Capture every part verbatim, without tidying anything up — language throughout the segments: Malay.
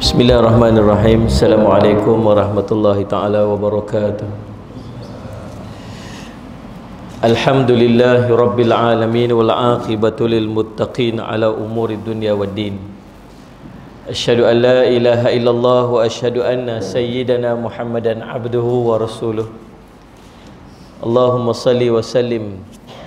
Bismillahirrahmanirrahim. Assalamualaikum warahmatullahi ta'ala wabarakatuh. Alhamdulillahi rabbil alamin wal aqibatu lil muttaqin ala umuri dunya waddin. Asyhadu an la ilaha illallah wa asyhadu anna sayyidana Muhammadan abduhu wa rasuluh. Allahumma salli wa sallim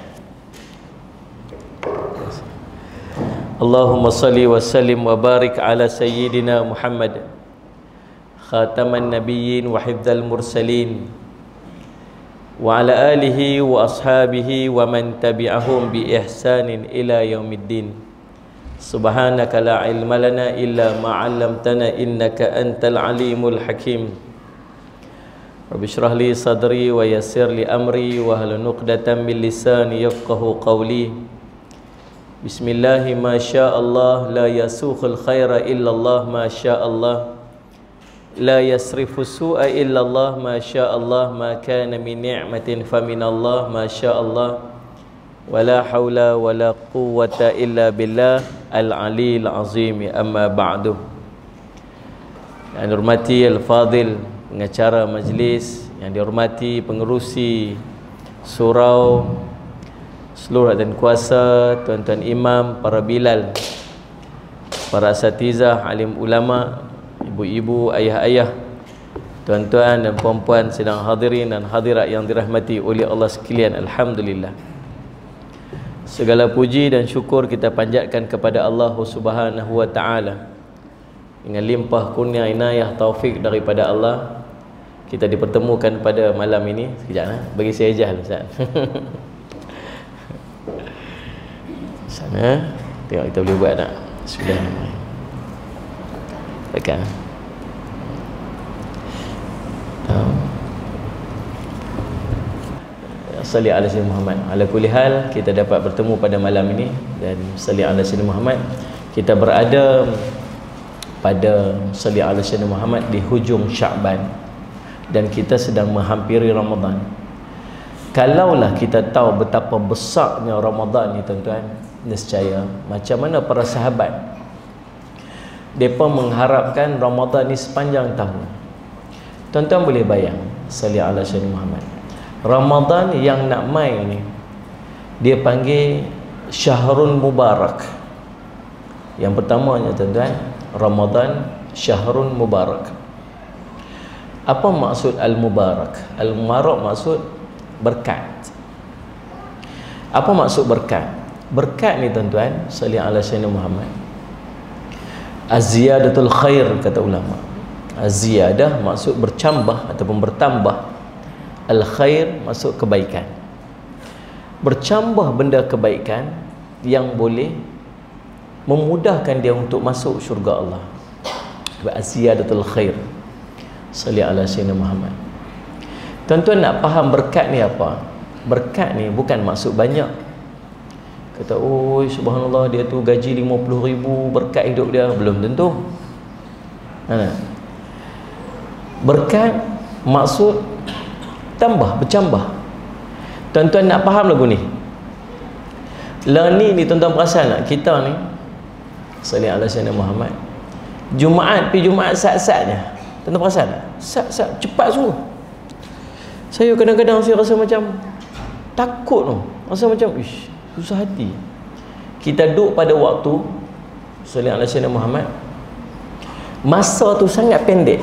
Allahumma salli wa sallim wa barik ala sayyidina Muhammad khataman nabiyyin wa hifdzal mursalin wa ala alihi wa ashabihi wa man tabi'ahum bi ihsanin ila yaumiddin. Subhanaka la ilma lana illa ma 'allamtana innaka antal alimul hakim. Rabbi shrah li sadri wa yassir li amri wa hlul 'uqdatam min lisani yafqahu qawli. Bismillahi ma sya'allah la yasukhul khaira illallah ma sya'allah la yasrifu su'a illallah ma sya'allah ma kana min ni'matin faminallah ma sya'allah wa la hawla wa la quwwata illa billah al-aliyil azim. Amma ba'du. Yang dihormati al-fadil pengacara majlis, yang dihormati pengerusi surau, seluruh dan kuasa, tuan-tuan imam, para bilal, para asatizah, alim ulama, ibu-ibu, ayah-ayah, tuan-tuan dan puan-puan sedang hadirin dan hadirat yang dirahmati oleh Allah sekalian, alhamdulillah. Segala puji dan syukur kita panjatkan kepada Allah Subhanahu wa taala. Dengan limpah kurnia inayah taufik daripada Allah, kita dipertemukan pada malam ini. Sekejap nah, bagi saya ejah Ustaz. Sana tengok kita boleh buat tak? Sudah tekan. Salli ala sayyidina Muhammad. Ala kulli hal, kita dapat bertemu pada malam ini dan salli ala sayyidina Muhammad. Kita berada pada salli ala sayyidina Muhammad di hujung Sya'ban dan kita sedang menghampiri Ramadan. Kalaulah kita tahu betapa besarnya Ramadan ni tuan-tuan, nescaya macam mana para sahabat mereka mengharapkan Ramadan ni sepanjang tahun. Tuan-tuan boleh bayang, salli ala sayyidina Muhammad, Ramadan yang nak mai ni dia panggil Syahrun Mubarak. Yang pertamanya tuan-tuan, Ramadan Syahrun Mubarak. Apa maksud Al-Mubarak? Al-Mubarak maksud berkat. Apa maksud berkat? Berkat ni tuan-tuan, salli ala sayyidina Muhammad, az-ziyadatul khair kata ulama. Az-ziyadah maksud bercambah ataupun bertambah. Al-khair maksud kebaikan. Bercambah benda kebaikan yang boleh memudahkan dia untuk masuk syurga Allah. Az-ziyadatul khair. Salli ala sayyidina Muhammad. Tuan-tuan nak faham berkat ni apa? Berkat ni bukan maksud banyak. Kata, oh subhanallah dia tu gaji lima puluh ribu, berkat hidup dia. Belum tentu. Ha. Berkat maksud tambah, bercambah. Tuan-tuan nak faham lagu ni? Lah ni ni tuan-tuan perasan tak? Kita ni salli ala sayyidina Muhammad, Jumaat pi Jumaat sat-satnya. Tuan-tuan perasan tak? Sat-sat cepat sungguh. Saya kadang-kadang saya rasa macam takut tu. Rasa macam ish, susah hati. Kita duduk pada waktu salli ala sayyidina Muhammad, masa tu sangat pendek.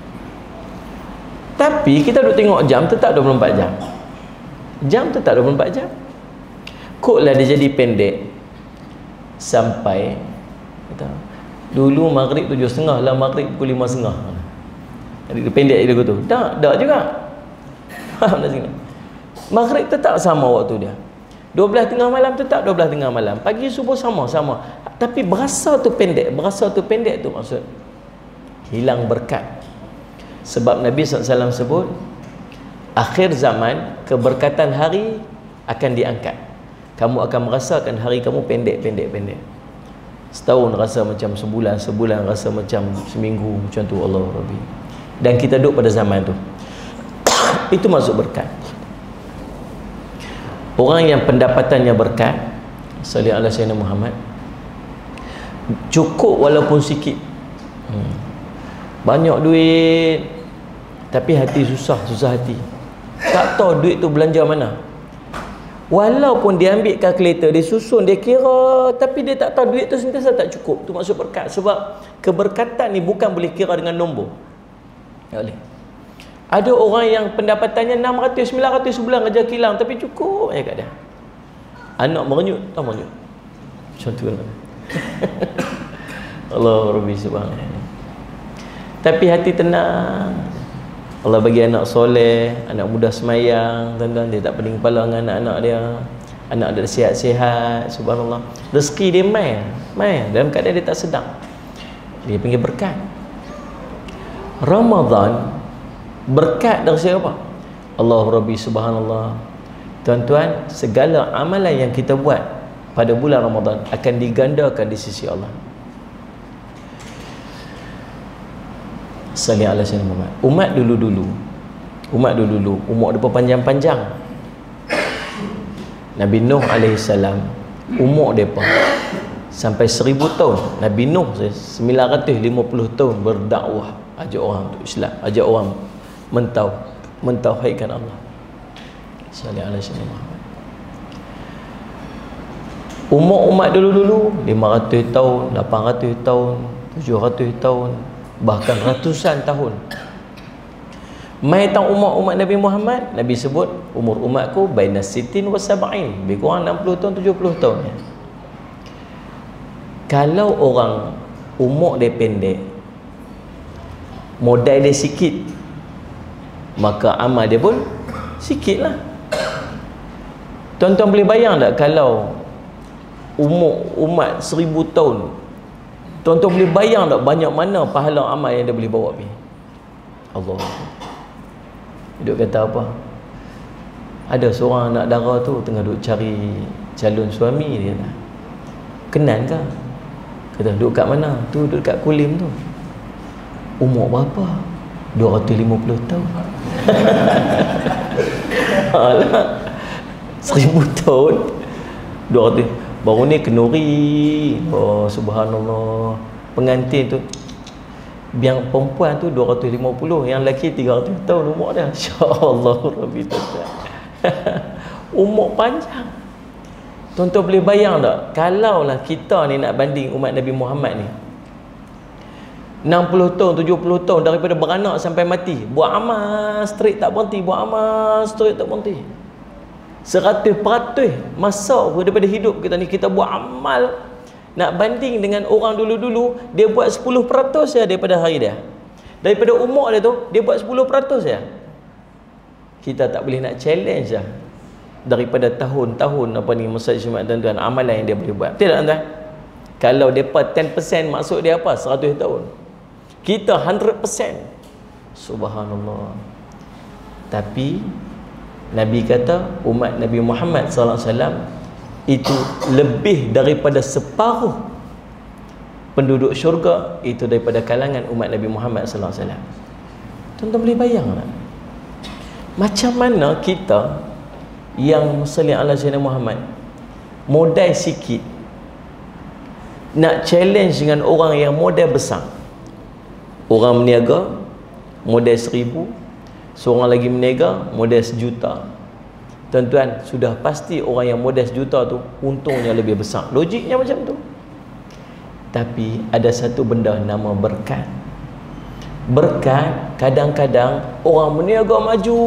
Tapi kita duduk tengok jam, tetap dua puluh empat jam. Jam tetap dua puluh empat jam. Koklah dia jadi pendek sampai kata, dulu maghrib tujuh setengah, lah maghrib pukul lima setengah. Jadi pendek dia tu. Tak, tak juga. Maghrib tetap sama waktu dia. dua belas tengah malam tetap dua belas tengah malam. Pagi subuh sama-sama. Tapi berasa tu pendek. Berasa tu pendek tu maksud hilang berkat. Sebab Nabi sallallahu alaihi wasallam sebut akhir zaman keberkatan hari akan diangkat. Kamu akan merasakan hari kamu pendek-pendek-pendek. Setahun rasa macam sebulan, sebulan rasa macam seminggu, macam tu. Allah Rabbi. Dan kita duduk pada zaman tu. Itu maksud berkat. Orang yang pendapatannya berkat, salli ala sayyidina Muhammad, cukup walaupun sikit. hmm. banyak duit tapi hati susah, susah hati, tak tahu duit tu belanja mana. Walaupun dia ambil kalkulator, dia susun, dia kira, tapi dia tak tahu duit tu sentiasa tak cukup. Tu maksud berkat. Sebab keberkatan ni bukan boleh kira dengan nombor. Tak boleh. Ada orang yang pendapatannya enam ratus, sembilan ratus sebulan kerja kilang, tapi cukup je kat dia. Anak merenyut, tak merenyut. Macam tu lah. Allah Rabbi subhanahu. Tapi hati tenang. Allah bagi anak soleh, anak muda semayang, tuan-tuan, dia tak pening kepala dengan anak-anak dia. Anak dia sihat-sihat, subhanallah. Rezeki dia main, main dalam keadaan dia tak sedang. Dia panggil berkat. Ramadan berkat dari siapa? Allah Rabbi subhanallah. Tuan-tuan, segala amalan yang kita buat pada bulan Ramadan akan digandakan di sisi Allah. Salli ala sayyidina Muhammad. Umat dulu-dulu, umat dulu-dulu umur dia panjang-panjang. Nabi Nuh alaihissalam umur depa sampai seribu tahun. Nabi Nuh sembilan ratus lima puluh tahun berdakwah, ajak orang untuk Islam, ajak orang mentau mentauhidkan Allah. Salli ala sayyidina Muhammad. Umur umat dulu-dulu lima ratus tahun, lapan ratus tahun, tujuh ratus tahun, bahkan ratusan tahun. Mai tang umur umat Nabi Muhammad, Nabi sebut umur umatku baina sitin wa sab'in, lebih kurang enam puluh tahun, tujuh puluh tahun. Kalau orang umur dia pendek, modal dia sikit, maka amal dia pun sikitlah. Tuan-tuan boleh bayang tak kalau umur umat seribu tahun, tuan-tuan boleh bayang tak banyak mana pahala amal yang dia boleh bawa pergi? Allah. Duduk kata apa? Ada seorang anak dara tu tengah duduk cari calon suami, dia kata, Kenan ke? Kata, duduk kat mana? Tu duduk kat Kulim tu. Umur berapa? dua ratus lima puluh tahun. Alah, seribu tahun dua ratus. Baru ni kenuri. Oh subhanallah. Pengantin tu, yang perempuan tu dua ratus lima puluh, yang lelaki tiga ratus tahun umur dia. Insya-Allah Rabbi tuan. Umur panjang. Tuan-tuan boleh bayang tak kalaulah kita ni nak banding umat Nabi Muhammad ni, enam puluh tahun, tujuh puluh tahun, daripada beranak sampai mati, buat amal straight tak berhenti, buat amal straight tak berhenti. Seratus peratus masa daripada hidup kita ni kita buat amal. Nak banding dengan orang dulu-dulu, dia buat sepuluh peratus saja daripada hari dia, daripada umur dia tu, dia buat sepuluh peratus saja. Kita tak boleh nak challenge lah daripada tahun-tahun apa ni masa Jumaat tuan-tuan, amalan yang dia boleh buat. Tidak tuan-tuan? Kalau depa sepuluh peratus maksud dia apa? seratus tahun. Kita seratus peratus. Subhanallah. Tapi Nabi kata umat Nabi Muhammad sallallahu alaihi wasallam itu lebih daripada separuh penduduk syurga itu daripada kalangan umat Nabi Muhammad sallallahu alaihi wasallam. Tuan-tuan boleh bayang tak? Macam mana kita yang salli ala sayyidina Muhammad modal sikit nak challenge dengan orang yang modal besar. Orang meniaga modal seribu, seorang lagi meniaga modal sejuta. Tuan-tuan, sudah pasti orang yang modal sejuta tu untungnya lebih besar. Logiknya macam tu. Tapi ada satu benda nama berkat. Berkat kadang-kadang orang meniaga maju,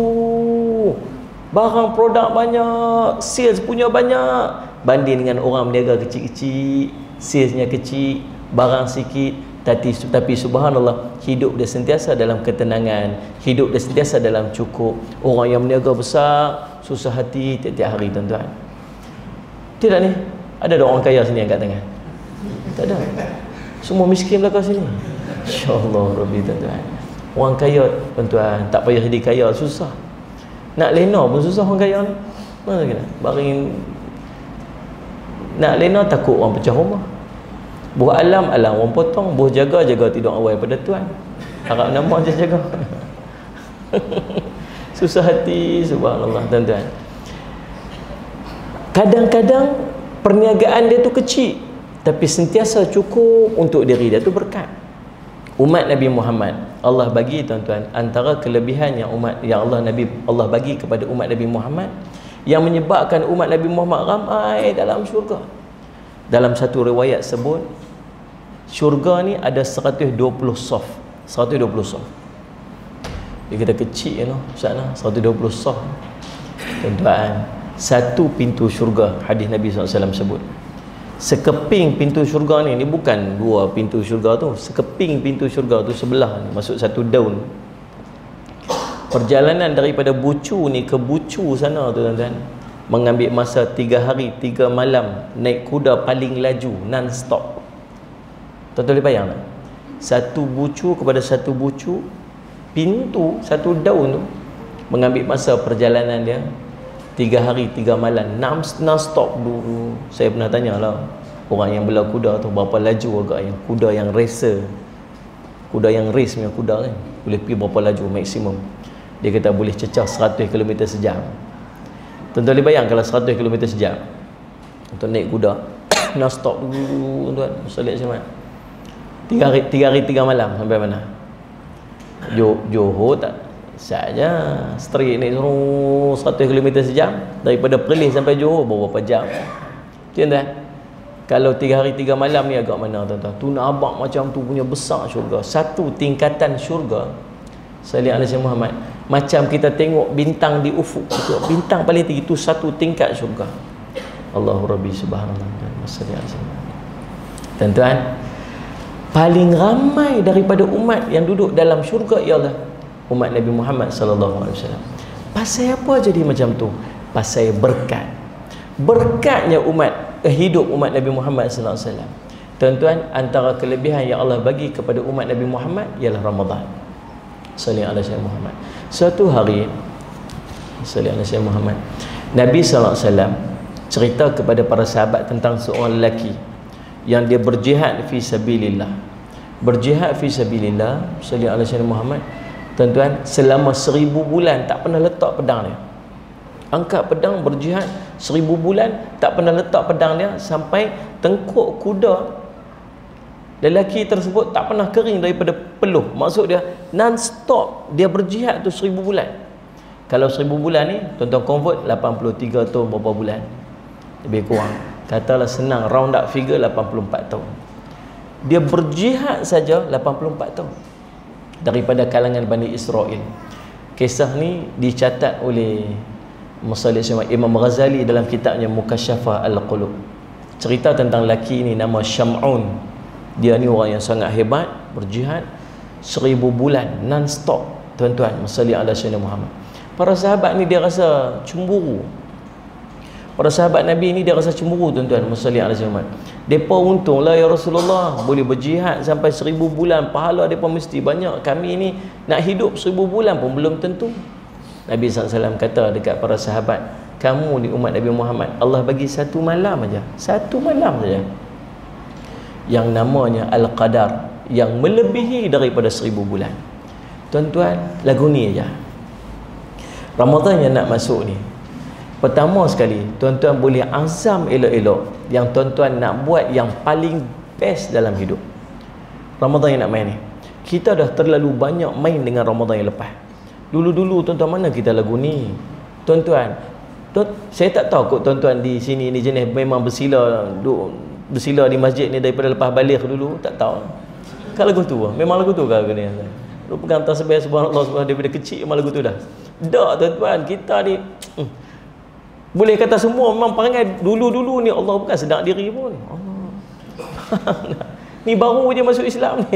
barang produk banyak, sales punya banyak, banding dengan orang meniaga kecil-kecil, salesnya kecil, barang sikit. Tapi, tapi subhanallah, hidup dia sentiasa dalam ketenangan, hidup dia sentiasa dalam cukup. Orang yang meniaga besar susah hati tiap-tiap hari tuan-tuan. Tidak ni? Ada orang kaya sini yang kat tengah? Tak ada. Semua miskin belakang sini. InsyaAllah Rabbi tuan-tuan. Orang kaya tuan-tuan tak payah jadi kaya, susah. Nak lena pun susah orang kaya ni. Mana kena? Baring nak lena takut orang pecah rumah. Buh alam, alam orang potong. Buh jaga, jaga tidur awal pada tuan. Harap nama je jaga. Susah hati, subhanallah tuan-tuan. Kadang-kadang perniagaan dia tu kecil, tapi sentiasa cukup untuk diri dia, tu berkat. Umat Nabi Muhammad, Allah bagi tuan-tuan, antara kelebihan yang umat yang Allah Nabi Allah bagi kepada umat Nabi Muhammad yang menyebabkan umat Nabi Muhammad ramai dalam syurga. Dalam satu riwayat sebut syurga ni ada seratus dua puluh saf. seratus dua puluh saf. Dia kata kecil you know, sana seratus dua puluh saf. Tuan-tuan, satu pintu syurga, hadis Nabi sallallahu alaihi wasallam sebut. Sekeping pintu syurga ni, ni bukan dua pintu syurga tu, sekeping pintu syurga tu sebelah ni, masuk satu daun. Perjalanan daripada bucu ni ke bucu sana tu tuan-tuan, mengambil masa tiga hari tiga malam naik kuda paling laju non-stop. Tuan-tuan boleh bayang tak? Satu bucu kepada satu bucu, pintu satu daun tu mengambil masa perjalanan dia tiga hari tiga malam non-stop dulu. Saya pernah tanya lah orang yang bela kuda tu berapa laju agak yang kuda yang racer, kuda yang race punya kuda kan, boleh pergi berapa laju maksimum. Dia kata boleh cecah seratus kilometer sejam. Tuan-tuan boleh bayang kalau seratus kilometer sejam untuk naik kuda non-stop dulu tuan-tuan. Solat Jumaat tiga hari tiga hari tiga malam sampai mana? Johor tak saja straight naik suruh seratus kilometer sejam daripada Perlis sampai Johor berapa jam? Tuan-tuan, kalau tiga hari tiga malam ni agak mana tuan-tuan? Tu nak abang macam tu punya besar syurga. Satu tingkatan syurga sallallahu alaihi Muhammad macam kita tengok bintang di ufuk, bintang paling tinggi itu satu tingkat syurga. Allahu Rabbi subhanallah. Tuan-tuan, paling ramai daripada umat yang duduk dalam syurga ialah umat Nabi Muhammad sallallahu alaihi wasallam. Pasal apa jadi macam tu? Pasal berkat. Berkatnya umat eh, hidup umat Nabi Muhammad sallallahu alaihi wasallam. Tuan-tuan, antara kelebihan yang Allah bagi kepada umat Nabi Muhammad ialah Ramadan. Sallallahu alaihi Muhammad. Suatu hari sallallahu alaihi Muhammad, Nabi sallallahu alaihi wasallam cerita kepada para sahabat tentang seorang lelaki yang dia berjihad fi sabilillah. Berjihad fi sabilillah sallallahu alaihi Muhammad. Tuan-tuan, selama seribu bulan tak pernah letak pedang dia. Angkat pedang berjihad seribu bulan tak pernah letak pedang dia sampai tengkuk kuda lelaki tersebut tak pernah kering daripada peluh. Maksud dia non-stop dia berjihad tu seribu bulan. Kalau seribu bulan ni tuan-tuan convert lapan puluh tiga tahun berapa bulan? Lebih kurang. Katalah senang round up figure lapan puluh empat tahun. Dia berjihad saja lapan puluh empat tahun daripada kalangan Bani Israel. Kisah ni dicatat oleh Musallih Imam Ghazali dalam kitabnya Mukasyafah Al-Qulub. Cerita tentang lelaki ni nama Syam'un. Dia ni orang yang sangat hebat, berjihad seribu bulan non-stop. Tuan-tuan, Musallih ala Sayyidina Muhammad. Para sahabat ni dia rasa cemburu. Para sahabat Nabi ni dia rasa cemburu tuan-tuan. Musallih ala Sayyidina Muhammad. Depa untunglah ya Rasulullah boleh berjihad sampai seribu bulan, pahala depa mesti banyak. Kami ni nak hidup seribu bulan pun belum tentu. Nabi sallallahu alaihi wasallam kata dekat para sahabat, kamu ni umat Nabi Muhammad, Allah bagi satu malam aja, satu malam saja yang namanya Al-Qadar, yang melebihi daripada seribu bulan. Tuan-tuan, lagu ni aja. Ramadan yang nak masuk ni, pertama sekali tuan-tuan boleh azam elok-elok yang tuan-tuan nak buat yang paling best dalam hidup. Ramadan yang nak main ni, kita dah terlalu banyak main dengan Ramadan yang lepas. Dulu-dulu tuan-tuan mana kita lagu ni? Tuan-tuan, tuan, saya tak tahu kot tuan-tuan di sini ni jenis memang bersila duk bersila di masjid ni daripada lepas balik dulu, tak tahu. Kan lagu tu memang lagu tu kan ni. Lu pegang tasbih subhanallah subhanallah daripada kecil memang lagu tu dah. Tak tuan-tuan, kita ni hmm, boleh kata semua memang perangai dulu-dulu ni Allah bukan sedar diri pun. Allah. Ni baru je masuk Islam ni.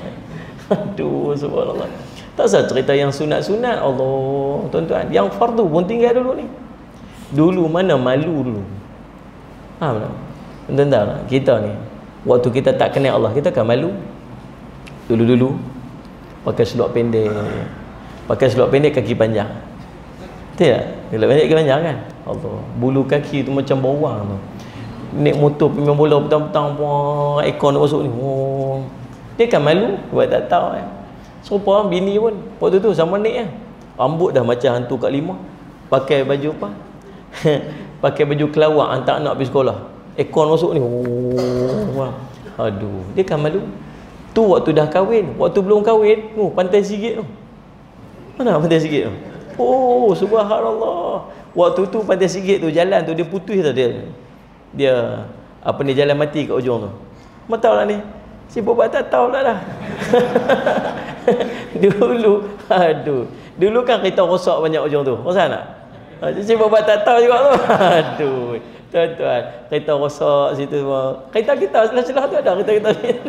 Aduh subhanallah. Tak usah cerita yang sunat-sunat Allah tuan-tuan. Yang fardu pun tinggal dulu ni. Dulu mana malu dulu. Faham tak? Tuan-tuan, kita ni waktu kita tak kenal Allah, kita kan malu. Dulu-dulu pakai seluar pendek, pakai seluar pendek kaki panjang. Betul tak? Seluar pendek kaki panjang kan? Allah, bulu kaki tu macam bawang tu. Naik motor pemain bola petang-petang puan ekor nak masuk ni. Oh. Dia kan malu buat tak tahu kan. Serupa bini pun waktu tu sama naik kan. Rambut dah macam hantu Kak Lima. Pakai baju apa? Pakai baju kelawar hantar anak pergi sekolah. Ekor masuk ni. Oh. Aduh, dia kan malu. Tu waktu dah kahwin. Waktu belum kahwin, oh, pantai sikit tu. Mana pantai sikit tu? Oh, subhanallah. Waktu tu pantai sikit tu, jalan tu dia putus tu dia. Dia apa ni, jalan mati kat ujung tu. Mau tahu lah ni? Si Bobat tak tahu lah dah. Dulu, aduh. Dulu kan kereta rosak banyak ujung tu. Rosak tak? Si Bobat tak tahu juga tu. Aduh. Tuan-tuan, kereta rosak situ semua. Kereta kita celah-celah tu ada kereta kita.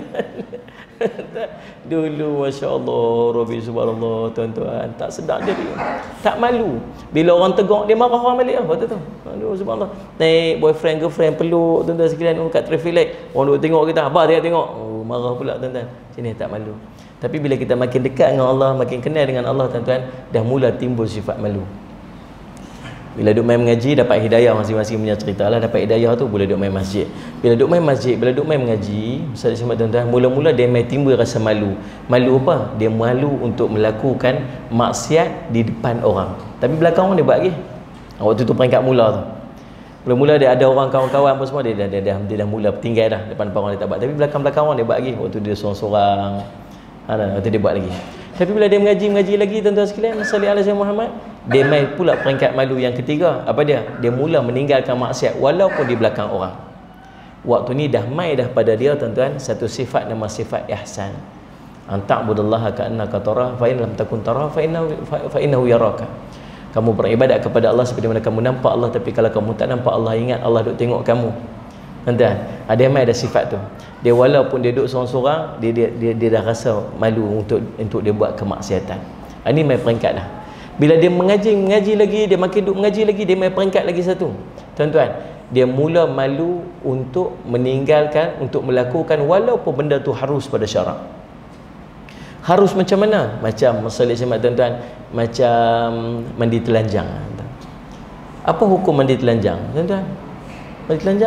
Dulu masya-Allah, Rabbi subhanallah, tuan-tuan, tak sedar diri. Tak malu. Bila orang tegur dia marah orang balik ah waktu tu. Aduh subhanallah. Naik boyfriend girlfriend peluk tuan-tuan sekalian kat traffic light. Orang duk tengok kita, abah dia tengok. Oh, marah pula tuan-tuan. Sini tak malu. Tapi bila kita makin dekat dengan Allah, makin kenal dengan Allah tuan-tuan, dah mula timbul sifat malu. Bila duk main mengaji, dapat hidayah, masing-masing punya cerita lah. Dapat hidayah tu boleh duk main masjid. Bila duk main masjid, bila duk main mengaji, Ustaz Ismail tuan-tuan, mula-mula dia main timbul rasa malu. Malu apa? Dia malu untuk melakukan maksiat di depan orang. Tapi belakang orang dia buat lagi. Waktu tu peringkat mula tu. Mula-mula dia ada orang kawan-kawan apa semua, dia dah, dia, dah, dia dah mula tinggal dah. Depan-depan orang dia tak buat. Tapi belakang-belakang orang dia buat lagi. Waktu dia sorang-sorang, waktu dia buat lagi. Tapi bila dia mengaji-mengaji lagi tuan-tuan sekalian, salli ala sayyidina Muhammad, dia main pula peringkat malu yang ketiga. Apa dia? Dia mula meninggalkan maksiat walaupun di belakang orang. Waktu ni dah mai dah pada dia tuan-tuan satu sifat nama sifat ihsan. An ta'budallaha ka'annaka tarah fa in lam takun tarah fa innahu fa innahu yaraka. Kamu beribadat kepada Allah seperti mana kamu nampak Allah, tapi kalau kamu tak nampak Allah, ingat Allah duk tengok kamu. Tuan-tuan, ada mai ada sifat tu. Dia walaupun dia duduk seorang-seorang, dia, dia dia dia dah rasa malu untuk untuk dia buat kemaksiatan. Ini mai peringkat dah. Bila dia mengaji mengaji lagi, dia makin duduk mengaji lagi, dia mai peringkat lagi satu. Tuan-tuan, dia mula malu untuk meninggalkan, untuk melakukan walaupun benda tu harus pada syarak. Harus macam mana? Macam masalah semat tuan-tuan, macam mandi telanjang. Apa hukum mandi telanjang? Tuan-tuan, mandi telanjang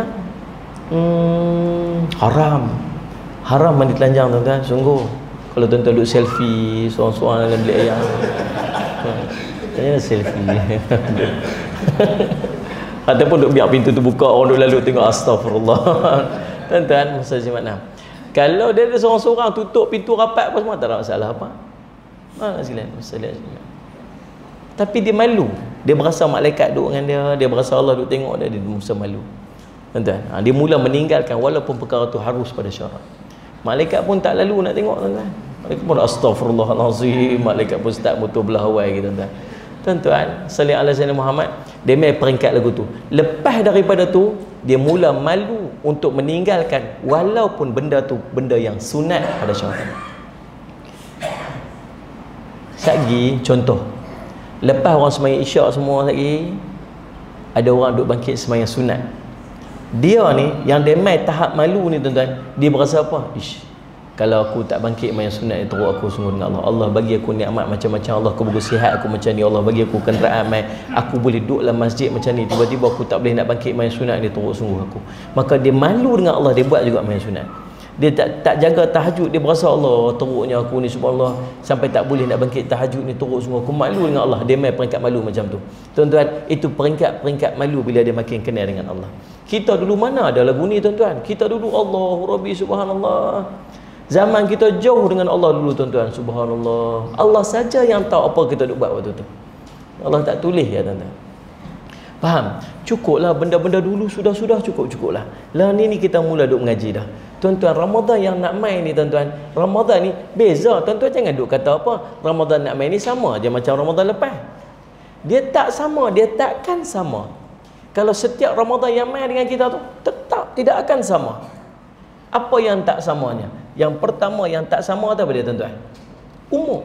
Hmm, haram. Haram mandi telanjang tuan-tuan, sungguh. Kalau tuan-tuan duduk selfie seorang-seorang dalam bilik ayam. Tanya selfie. Ataupun duduk biar pintu tu buka, orang duduk lalu tengok, astagfirullah. Tuan-tuan, masa mana? Kalau dia ada seorang-seorang tutup pintu rapat apa semua, tak ada masalah apa. Mana silakan, masalah. Tapi dia malu. Dia berasa malaikat duduk dengan dia, dia berasa Allah duduk tengok dia, dia merasa malu. Tuan-tuan, ha, dia mula meninggalkan walaupun perkara tu harus pada syarak. Malaikat pun tak lalu nak tengok tuan-tuan. Malaikat pun astagfirullahalazim, malaikat pun start motor belah awal gitu tuan-tuan. Tuan-tuan, salli ala sayyidina Muhammad, dia mai peringkat lagu tu. Lepas daripada tu, dia mula malu untuk meninggalkan walaupun benda tu benda yang sunat pada syarak. Sagi contoh. Lepas orang sembahyang isyak semua lagi, ada orang duk bangkit sembahyang sunat. Dia ni yang dia mai tahap malu ni tuan-tuan, dia berasa apa? Ish, kalau aku tak bangkit main sunat itu, teruk aku sungguh dengan Allah. Allah bagi aku nikmat macam-macam, Allah aku bagi sihat aku macam ni, Allah bagi aku kenderaan main, aku boleh duduk dalam masjid macam ni, tiba-tiba aku tak boleh nak bangkit main sunat ni, teruk sungguh aku. Maka dia malu dengan Allah, dia buat juga main sunat. Dia tak tak jaga tahajud, dia berasa Allah teruknya aku ni subhanallah, sampai tak boleh nak bangkit tahajud ni, teruk semua aku, malu dengan Allah. Dia main peringkat malu macam tu. Tuan-tuan, itu peringkat-peringkat malu bila dia makin kenal dengan Allah. Kita dulu mana ada lagu ni tuan-tuan? Kita dulu Allahu Rabbi subhanallah. Zaman kita jauh dengan Allah dulu tuan-tuan, subhanallah. Allah saja yang tahu apa kita duk buat waktu tu. Allah tak tulis ya tuan-tuan. Faham? Cukuplah benda-benda dulu, sudah-sudah cukup-cukuplah. Lah ni ni kita mula duk mengaji dah. Tuan-tuan, Ramadan yang nak main ni tuan-tuan, Ramadan ni beza. Tuan-tuan jangan duk kata apa, Ramadan nak main ni sama je macam Ramadan lepas. Dia tak sama, dia takkan sama. Kalau setiap Ramadan yang main dengan kita tu, tetap tidak akan sama. Apa yang tak samanya? Yang pertama yang tak sama apa dia tuan-tuan? Umur.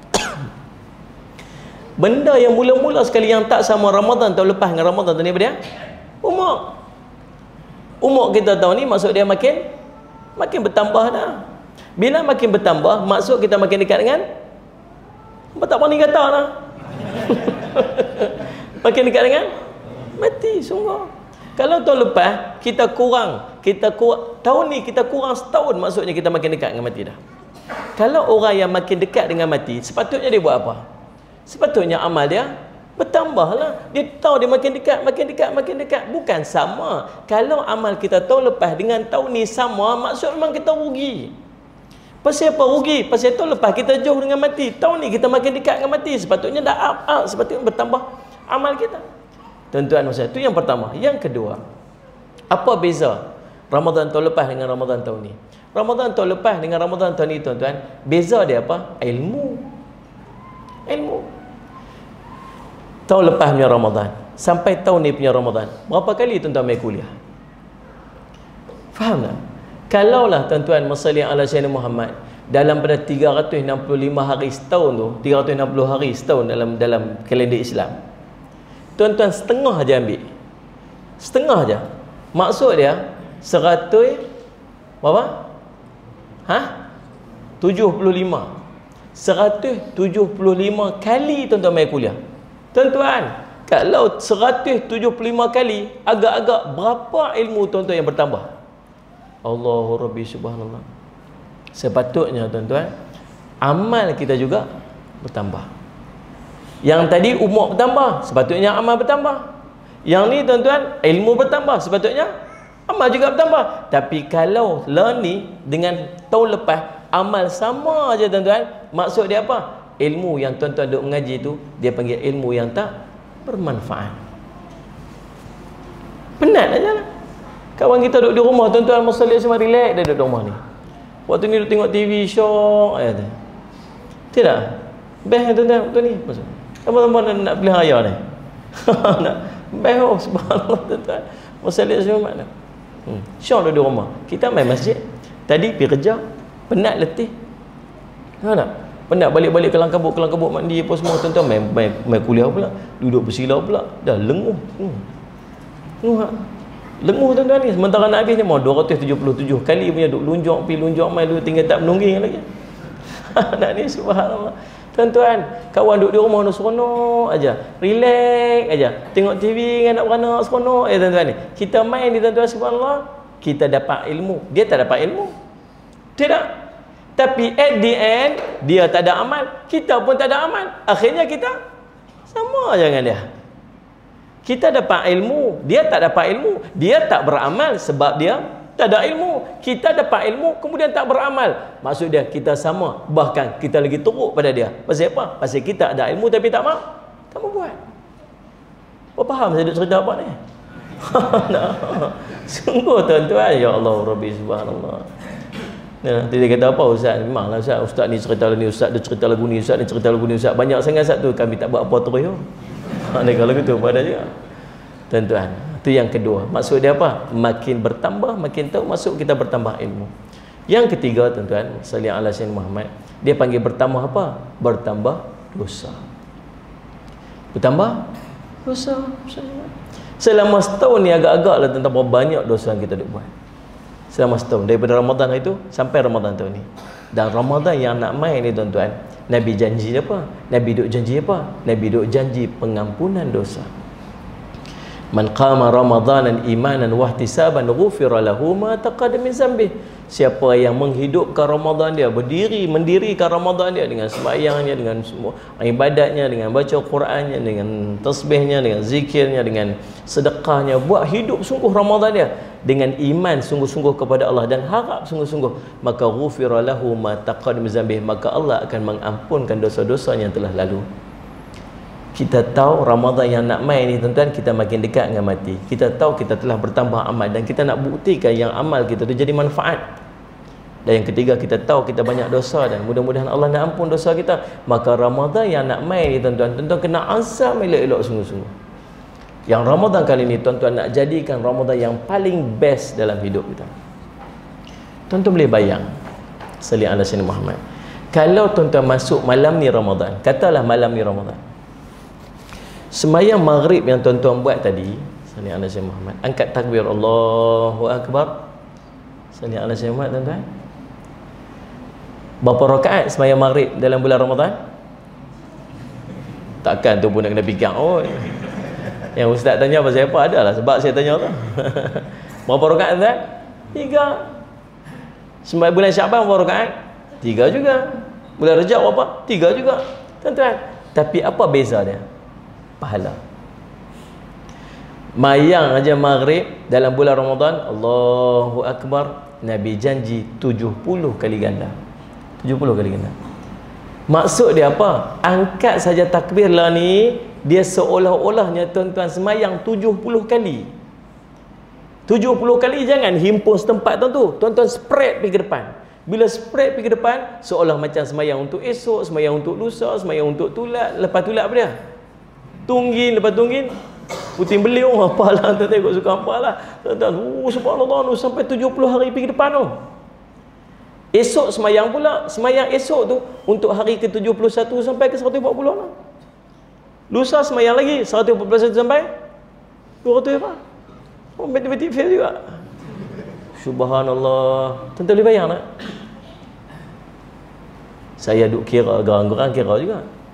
Benda yang mula-mula sekali yang tak sama Ramadan tahun lepas dengan Ramadan tahun ni apa dia? Umur. Umur kita tahun ni maksud dia makin makin bertambah dah. Bila makin bertambah, maksud kita makin dekat dengan apa tak berani kata lah. Makin dekat dengan mati sungguh. Kalau tahun lepas kita kurang, kita kurang, tahun ni kita kurang setahun, maksudnya kita makin dekat dengan mati dah. Kalau orang yang makin dekat dengan mati, sepatutnya dia buat apa? Sepatutnya amal dia bertambahlah. Dia tahu dia makin dekat, makin dekat, makin dekat. Bukan sama. Kalau amal kita tahun lepas dengan tahun ni sama, maksud memang kita rugi. Pasal apa rugi? Pasal tahun lepas kita jauh dengan mati. Tahun ni kita makin dekat dengan mati. Sepatutnya dah up, up. Sepatutnya bertambah amal kita. Tuan-tuan, itu yang pertama. Yang kedua, apa beza Ramadan tahun lepas dengan Ramadan tahun ni? Ramadan tahun lepas dengan Ramadan tahun ni, tuan-tuan, beza dia apa? Ilmu. Ilmu. Tahun lepas punya Ramadan sampai tahun ni punya Ramadan, berapa kali tuan-tuan main kuliah? Faham tak? Kalaulah tuan-tuan masalah ala sayyidina Muhammad dalam pada tiga ratus enam puluh lima hari setahun tu, tiga ratus enam puluh hari setahun dalam dalam kalender Islam, tuan-tuan setengah aja ambil. Setengah aja. Maksud dia seratus berapa? Ha? tujuh puluh lima. seratus tujuh puluh lima kali tuan-tuan main kuliah. Tuan-tuan, kalau seratus tujuh puluh lima kali, agak-agak berapa ilmu tuan-tuan yang bertambah? Allahu Rabbi subhanallah. Sepatutnya tuan-tuan, amal kita juga bertambah. Yang tadi umur bertambah, sepatutnya amal bertambah. Yang ni tuan-tuan, ilmu bertambah, sepatutnya amal juga bertambah. Tapi kalau lah ni dengan tahun lepas amal sama aja tuan-tuan, maksud dia apa? Ilmu yang tuan-tuan duk mengaji tu, dia panggil ilmu yang tak bermanfaat. Penat aja lah. Kawan kita duduk di rumah, tuan-tuan masalah semua relax, dia duduk di rumah ni. Waktu ni duduk tengok T V show ayat. Tidak. Best tuan-tuan waktu ni. Maksud. Apa-apa nak, nak beli raya ni. Nak best oh, subhanallah tuan-tuan. Masalah semua mana? Hmm. Syok duduk di rumah. Kita main masjid. Tadi pergi kerja, penat letih. Ha tak? Penat balik-balik kelang kabut, kelang kabut mandi apa semua, tuan-tuan main, main, main kuliah pula, duduk bersilau pula, dah lenguh. Hmm. Lenguh. Lenguh tuan-tuan ni. Sementara nak habis ni mau dua ratus tujuh puluh tujuh kali punya duk lunjak pi lunjak mai dulu tinggal tak menungging lagi. Nak ni subhanallah. Tuan-tuan, kawan duduk di rumah tu seronok aja. Relax aja. Tengok T V dengan anak beranak seronok eh tuan-tuan ni. Kita main ni tuan-tuan subhanallah, kita dapat ilmu. Dia tak dapat ilmu. Tidak. Tapi at the end dia tak ada amal, kita pun tak ada amal. Akhirnya kita sama aja dengan dia. Kita dapat ilmu, dia tak dapat ilmu. Dia tak beramal sebab dia tak ada ilmu. Kita dapat ilmu kemudian tak beramal. Maksud dia kita sama, bahkan kita lagi teruk pada dia. Pasal apa? Pasal kita ada ilmu tapi tak mau. Tak mau buat. Apa faham saya duk cerita apa ni? Sungguh tuan-tuan, ya Allah Rabbi subhanallah. Ya, dia kata apa ustaz? Memanglah ustaz, ustaz ni cerita lagu ni, ustaz dia cerita lagu ni, ustaz ni cerita lagu ni, ustaz banyak sangat satu kami tak buat apa terus yo. Ha ni kalau gitu pada juga. Tuan-tuan, itu yang kedua. Maksud dia apa? Makin bertambah, makin tahu, masuk kita bertambah ilmu. Yang ketiga tuan-tuan, sallallahu alaihi wasallam Muhammad, dia panggil bertambah apa? Bertambah dosa. Bertambah dosa. Selama setahun ni agak-agak lah tentang berapa banyak dosa yang kita duk buat. Selama setahun daripada Ramadan itu sampai Ramadan tahun ni. Dan Ramadan yang nak main ni tuan-tuan, Nabi janji apa? Nabi duk janji apa? Nabi duk janji pengampunan dosa. Man qama ramadanan imanan wa ihtisaban ghufira lahu ma taqaddama min dzambih. Siapa yang menghidupkan Ramadan dia, berdiri mendirikan Ramadan dia dengan sembahyangnya, dengan semua ibadatnya, dengan baca Qurannya, dengan tasbihnya, dengan zikirnya, dengan sedekahnya, buat hidup sungguh Ramadan dia dengan iman sungguh-sungguh kepada Allah dan harap sungguh-sungguh, maka ghufira lahu ma taqaddama min dzambih, maka Allah akan mengampunkan dosa-dosanya yang telah lalu. Kita tahu Ramadan yang nak main ni tuan-tuan, kita makin dekat dengan mati. Kita tahu kita telah bertambah amal dan kita nak buktikan yang amal kita tu jadi manfaat. Dan yang ketiga, kita tahu kita banyak dosa dan mudah-mudahan Allah nak ampun dosa kita. Maka Ramadan yang nak main ni tuan-tuan, tuan-tuan kena azam elok-elok sungguh-sungguh. Yang Ramadan kali ni tuan-tuan nak jadikan Ramadan yang paling best dalam hidup kita. Tuan-tuan boleh bayang, sallallahu alaihi wasallam Muhammad, kalau tuan-tuan masuk malam ni Ramadan, katalah malam ni Ramadan, sembahyang maghrib yang tuan-tuan buat tadi, sallallahu alaihi wasallam Muhammad, angkat takbir Allahu akbar, sallallahu alaihi wasallam Muhammad, tuan-tuan, berapa rakaat sembahyang maghrib dalam bulan Ramadan? Takkan tu pun nak kena fikir. Oh, yang ustaz tanya pasal apa? Adalah sebab saya tanya tu. Berapa rakaat tuan? Tiga. Sembahyang bulan Syaban berapa rakaat? Tiga juga. Bulan Rejab berapa? Tiga juga. Tuan-tuan, tapi apa beza dia? Pahala. Mayang aja maghrib dalam bulan Ramadan, Allahu akbar, Nabi janji tujuh puluh kali ganda. tujuh puluh kali ganda. Maksud dia apa? Angkat saja takbir lah ni, dia seolah-olahnya tuan-tuan semayang tujuh puluh kali. tujuh puluh kali jangan himpun setempat tuan tu. Tuan-tuan spread pergi ke depan. Bila spread pergi ke depan, seolah macam semayang untuk esok, semayang untuk lusa, semayang untuk tulat. Lepas tulat apa dia? Tunggin, lepas tunggin puting beliung, apalah tuan tengok suka apalah. Tuan-tuan, oh subhanallah, sampai tujuh puluh hari pergi ke depan tu. Esok semayang pula, semayang esok tu untuk hari ke tujuh puluh satu sampai ke seratus empat puluh lah. Lusa semayang lagi seratus empat puluh satu sampai dua ratus apa? Oh, matematik fail juga. Subhanallah. Tuan-tuan boleh bayang tak? Saya duk kira, gerang-gerang kira juga.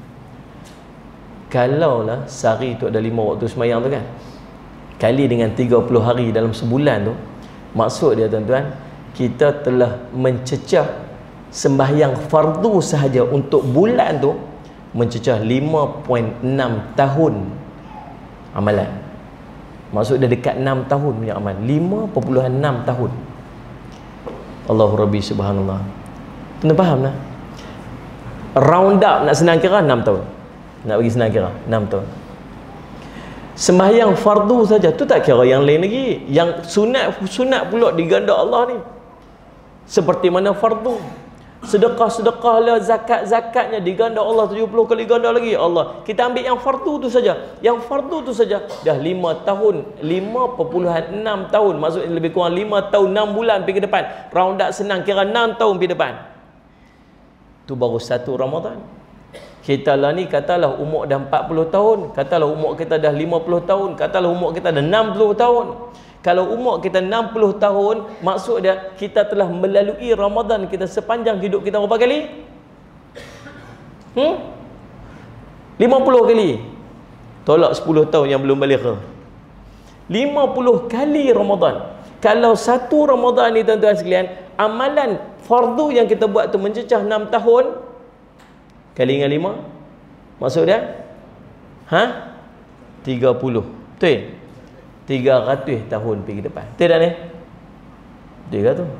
Kalaulah sehari tu ada lima waktu semayang tu kan, kali dengan tiga puluh hari dalam sebulan tu, maksud dia tuan-tuan, kita telah mencecah sembahyang fardu sahaja untuk bulan tu mencecah lima perpuluhan enam tahun amalan. Maksud dia dekat enam tahun punya amalan, lima perpuluhan enam tahun. Allahu Rabbi subhanallah. Tuan-tuan faham tak? Round up nak senang kira enam tahun. Nak bagi senang kira enam tahun. Sembahyang fardu saja tu tak kira yang lain lagi. Yang sunat sunat pula diganda Allah ni. Seperti mana fardu, sedekah-sedekah lah, zakat-zakatnya diganda Allah tujuh puluh kali ganda lagi Allah. Kita ambil yang fardu tu saja. Yang fardu tu saja dah lima tahun, lima perpuluhan enam tahun. Maksudnya lebih kurang lima tahun enam bulan pergi ke depan. Round up senang kira enam tahun pergi depan. Tu baru satu Ramadan. Kita lah ni katalah umur dah empat puluh tahun, katalah umur kita dah lima puluh tahun, katalah umur kita dah enam puluh tahun. Kalau umur kita enam puluh tahun, maksud dia kita telah melalui Ramadan kita sepanjang hidup kita berapa kali? Hmm? lima puluh kali. Tolak sepuluh tahun yang belum balik ke. lima puluh kali Ramadan. Kalau satu Ramadan ni tuan-tuan sekalian, amalan fardu yang kita buat tu mencecah enam tahun kali dengan lima, maksud dia ha? tiga puluh. Betul? tiga ratus tahun pergi depan. Betul tak ni? Betul ke tu?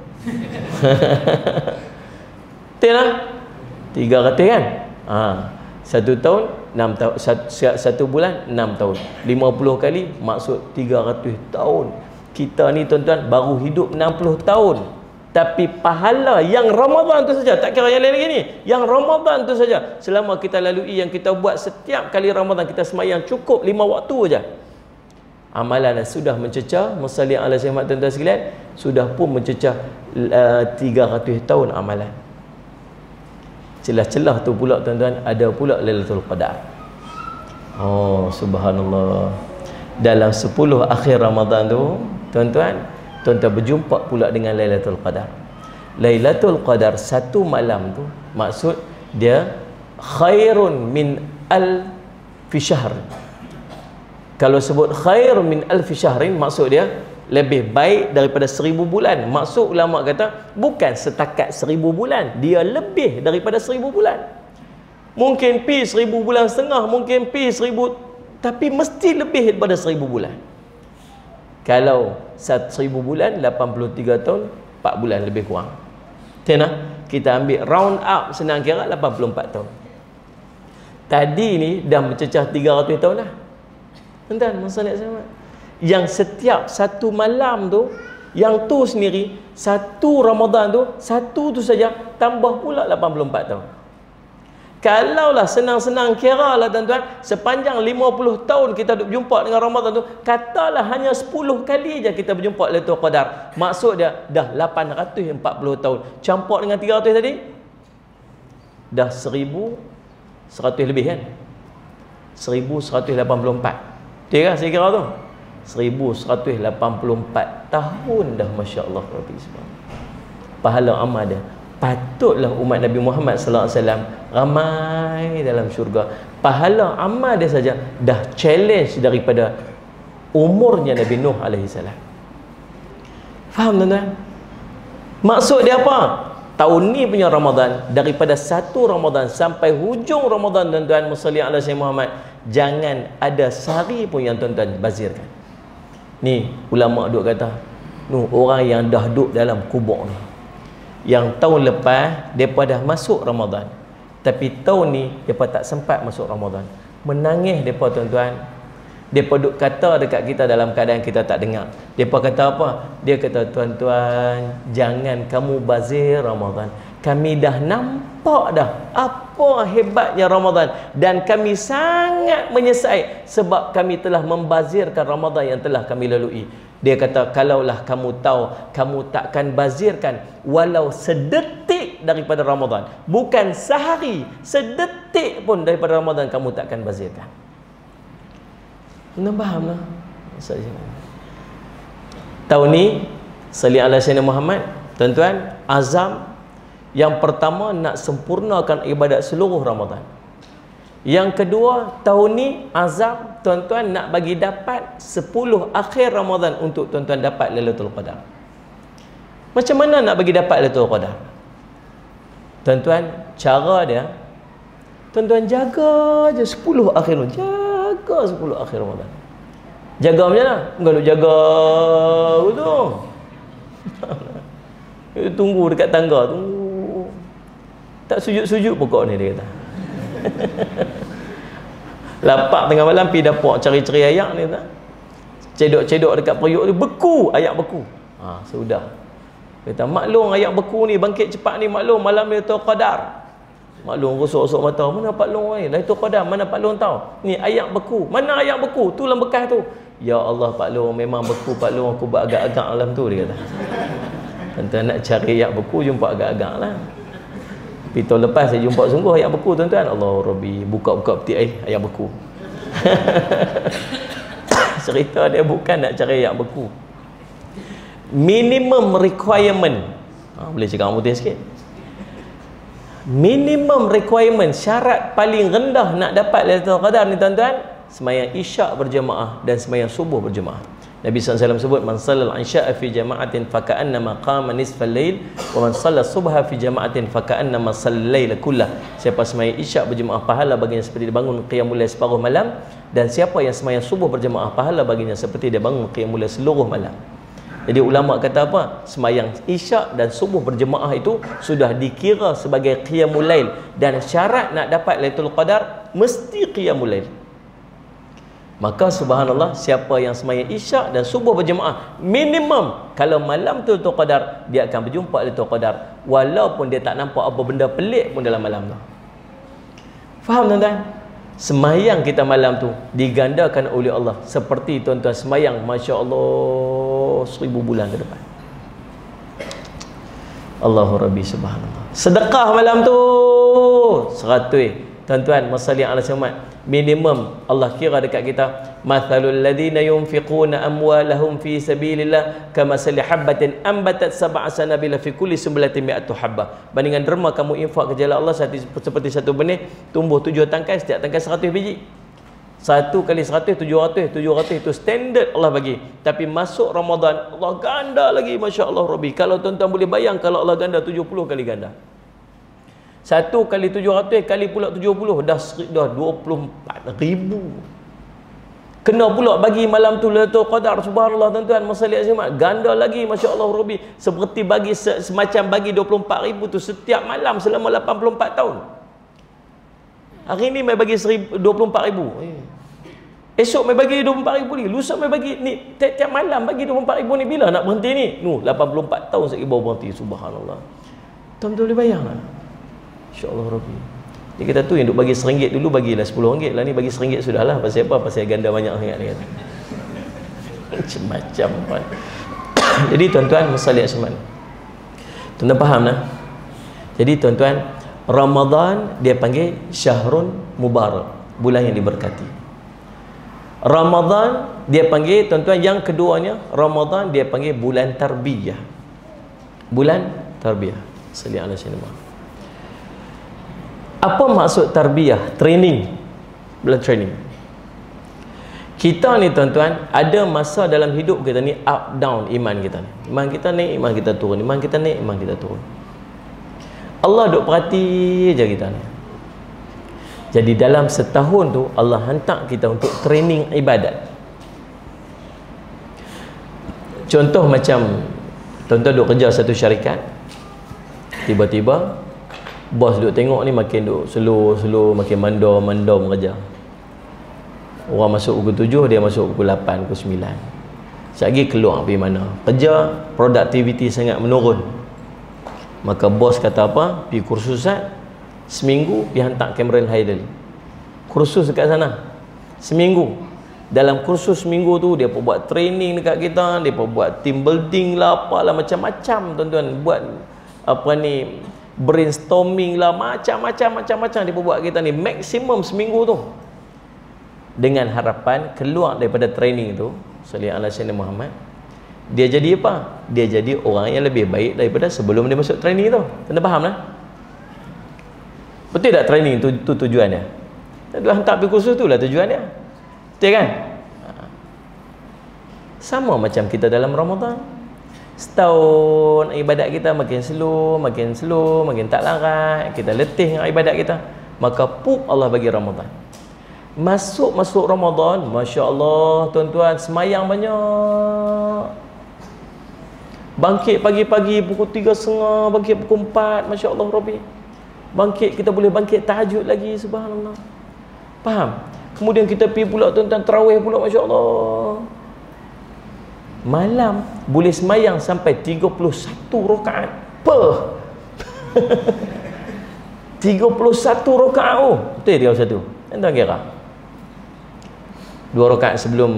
Betul tak? tiga ratus kan? Ha. Satu tahun enam tahun, satu, satu bulan enam tahun. lima puluh kali maksud tiga ratus tahun. Kita ni tuan-tuan baru hidup enam puluh tahun. Tapi pahala yang Ramadan tu saja, tak kira yang lain lagi ni, yang Ramadan tu saja, selama kita lalui, yang kita buat setiap kali Ramadan, kita semayang cukup lima waktu saja, amalan sudah mencecah, musalli ala sayyidina tuan-tuan sekalian, sudah pun mencecah uh, tiga ratus tahun amalan. Celah-celah tu pula tuan-tuan, ada pula Lailatul Qadar. Oh subhanallah. Dalam sepuluh akhir Ramadan tu tuan-tuan, tuan-tuan berjumpa pula dengan Lailatul Qadar. Lailatul Qadar satu malam tu, maksud dia khairun min alfi syahr. Kalau sebut khair min alfi syahrin, maksud dia lebih baik daripada seribu bulan. Maksud ulama kata bukan setakat seribu bulan, dia lebih daripada seribu bulan. Mungkin pi seribu bulan setengah, mungkin pi seribu, tapi mesti lebih daripada seribu bulan. Kalau seribu bulan, lapan puluh tiga tahun, empat bulan lebih kurang. Tena, kita ambil round up senang kira lapan puluh empat tahun. Tadi ni dah mencecah tiga ratus tahun dah. Tuan-tuan, masalah sama. Yang setiap satu malam tu, yang tu sendiri, satu Ramadan tu, satu tu saja, tambah pula lapan puluh empat tahun. Kalaulah senang-senang kira lah tuan-tuan, sepanjang lima puluh tahun kita berjumpa dengan Ramadan tu, katalah hanya sepuluh kali je kita berjumpa Lailatul Qadar. Maksud dia, dah lapan ratus empat puluh tahun. Campur dengan tiga ratus tadi, dah seribu seratus lebih kan? seribu seratus lapan puluh empat. Betul kan saya kira tu? seribu seratus lapan puluh empat tahun dah, Masya Allah. Pahala amal dia, patutlah umat Nabi Muhammad sallallahu alaihi wasallam ramai dalam syurga. Pahala amal dia saja dah challenge daripada umurnya Nabi Nuh alaihi salam. Faham tuan-tuan? Maksud dia apa? Tahun ni punya Ramadan, daripada satu Ramadan sampai hujung Ramadan tuan-tuan, musalli ala sayyidina Muhammad, jangan ada sehari pun yang tuan-tuan bazirkan. Ni ulama duk kata, nu orang yang dah duduk dalam kubur ni, Yang tahun lepas depa dah masuk Ramadan, tapi tahun ni depa tak sempat masuk Ramadan. Menangis depa tuan-tuan. Depa duk kata dekat kita dalam keadaan kita tak dengar. Depa kata apa? Dia kata, tuan-tuan, jangan kamu bazir Ramadan. Kami dah nampak dah apa hebatnya Ramadan, dan kami sangat menyesal sebab kami telah membazirkan Ramadan yang telah kami lalui. Dia kata, kalaulah kamu tahu, kamu takkan bazirkan walau sedetik daripada Ramadan. Bukan sehari, sedetik pun daripada Ramadan kamu takkan bazirkan. Anda faham lah? Tahun ni, salli ala sayyidina Muhammad, tuan-tuan, azam yang pertama nak sempurnakan ibadat seluruh Ramadan. Yang kedua, tahun ni azam tuan-tuan nak bagi dapat sepuluh akhir Ramadan untuk tuan-tuan dapat Lailatul Qadar. Macam mana nak bagi dapat Lailatul Qadar? Tuan-tuan, cara dia, tuan-tuan jaga je sepuluh akhir Ramadan. Jaga sepuluh akhir Ramadan. Jaga macam mana? Kalau jaga betul. Tunggu dekat tangga, tunggu. Tak sujud-sujud pokok ni, dia kata. Lapak tengah malam pergi dapur cari-cari ayak ni, tak? Cedok-cedok dekat periuk ni, beku, ayak beku. Ha, sudah. Dia kata, maklum ayak beku ni bangkit cepat ni, maklum malam ni Lailatul Qadar. Maklum rusuk-rusuk mata, mana Pak Long ni? Lailatul Qadar, mana Pak Long tahu? Ni ayak beku. Mana ayak beku? Tu dalam bekas tu. Ya Allah Pak Long, memang beku Pak Long, aku buat agak-agak dalam tu, dia kata. Tuan-tuan nak cari ayak beku, jumpa agak-agak lah. Tapi tahun lepas saya jumpa sungguh ayak beku, tuan-tuan. Allah Rabbi, buka-buka peti air, ayak beku. Cerita dia bukan nak cari ayak beku. Minimum requirement, ha, boleh cakap orang putih sikit. Minimum requirement, syarat paling rendah nak dapat Lailatul Qadar ni, tuan-tuan, sembahyang isyak berjemaah dan sembahyang subuh berjemaah. Nabi sallallahu alaihi wasallam sebut, man sallal isya'a fi jama'atin faka'annama qama nisfal lail wa man sallal subha fi jama'atin faka'annama sallal laila kullah. Siapa sembahyang isyak berjemaah, pahala baginya seperti dia bangun qiyamul lail separuh malam, dan siapa yang sembahyang subuh berjemaah, pahala baginya seperti dia bangun qiyamul lail seluruh malam. Jadi ulama kata apa? Sembahyang isyak dan subuh berjemaah itu sudah dikira sebagai qiyamul lail, dan syarat nak dapat Lailatul Qadar mesti qiyamul lail. Maka subhanallah, siapa yang sembahyang isyak dan subuh berjemaah, minimum kalau malam tu Lailatul Qadar, dia akan berjumpa Lailatul Qadar walaupun dia tak nampak apa benda pelik pun dalam malam tu. Faham tuan-tuan? Sembahyang kita malam tu digandakan oleh Allah seperti tuan-tuan sembahyang masya-Allah seribu bulan ke depan. Allahu Rabbi subhanallah. Sedekah malam tu seratus. Tuan-tuan, masalah ala Muhammad, minimum Allah kira dekat kita, mathalul ladina yunfiquna amwalahum fi sabilillah kamathali habatin ambatat sab'a sanabila fi kulli sumbulatin mi'atu habbah. Bandingan derma kamu infak ke jalan Allah seperti satu benih tumbuh tujuh tangkai, setiap tangkai seratus biji. Satu kali seratus, tujuh ratus, tujuh ratus itu standard Allah bagi. Tapi masuk Ramadan, Allah ganda lagi, Masya Allah Rabbi. Kalau tuan-tuan boleh bayang, kalau Allah ganda tujuh puluh kali ganda. Satu kali tujuh ratus kali pula tujuh puluh, dah, dah dua puluh empat ribu. Kena pula bagi malam tu Lailatul Qadar, subhanallah tuan-tuan, masalah Azimah, ganda lagi, Masya Allah Rabbi. Seperti bagi semacam bagi dua puluh empat ribu tu setiap malam selama lapan puluh empat tahun. Hari ni mai bagi dua puluh empat ribu. Esok mai bagi dua puluh empat ribu ni. Lusa mai bagi ni, tiap-tiap malam bagi dua puluh empat ribu ni. Bila nak berhenti ni? Nu, lapan puluh empat tahun sekali baru berhenti. Subhanallah. Tuan-tuan boleh bayang lah. InsyaAllah Rabbi. Dia kata tu yang duk bagi seringgit dulu, bagilah sepuluh ringgit lah, ni bagi seringgit sudah lah. Pasal apa? Pasal ganda banyak sangat dia kata. Macam-macam apa. Jadi tuan-tuan, masalah Asman, tuan-tuan faham lah. Jadi tuan-tuan, Ramadan dia panggil Syahrun Mubarak, bulan yang diberkati. Ramadan dia panggil, tuan-tuan, yang keduanya Ramadan dia panggil bulan tarbiyah. Bulan tarbiyah. Salli ala sayyidina. Apa maksud tarbiyah? Training. Bulan training. Kita ni tuan-tuan, ada masa dalam hidup kita ni up down iman kita ni. Iman kita naik, iman kita turun. Iman kita naik, iman kita turun. Allah duk perhati je kita ni. Jadi dalam setahun tu Allah hantar kita untuk training ibadat. Contoh macam tuan-tuan duk kerja satu syarikat, Tiba-tiba bos duk tengok ni makin duk slow-slow, makin mandor-mandor mengejar. Orang masuk pukul tujuh, dia masuk pukul lapan, pukul sembilan. Sekejap lagi keluar pergi mana. Kerja, produktiviti sangat menurun. Maka bos kata apa? Pergi kursusan seminggu, pergi hantar Cameron Haidel. Kursus dekat sana seminggu. Dalam kursus seminggu tu dia pun buat training dekat kita, dia pun buat team building lah, apalah macam-macam tuan-tuan, buat apa ni, brainstorming lah, macam-macam macam-macam dia pun buat kita ni, maksimum seminggu tu, dengan harapan keluar daripada training tu sallallahu alaihi wasallam Muhammad, dia jadi apa? Dia jadi orang yang lebih baik daripada sebelum dia masuk training tu. Anda faham lah? Betul tak training tu, tu tujuan dia? Dia hantar pergi kursus tu lah tujuan dia. Betul kan? Sama macam kita dalam Ramadan. Setahun ibadat kita makin slow, makin slow, makin tak larat, kita letih dengan ibadat kita. Maka pup Allah bagi Ramadan. Masuk-masuk Ramadan, Masya Allah tuan-tuan, semayang banyak. Bangkit pagi-pagi pukul tiga setengah, bangkit pukul empat, Masya Allah Rabbi. Bangkit, kita boleh bangkit tahajud lagi, subhanallah. Faham? Kemudian kita pergi pula tuan-tuan tarawih pula, Masya Allah. Malam boleh semayang sampai tiga puluh satu rakaat per tiga puluh satu rakaat. Oh, betul tiga puluh satu. Tuan-tuan kira dua rakaat sebelum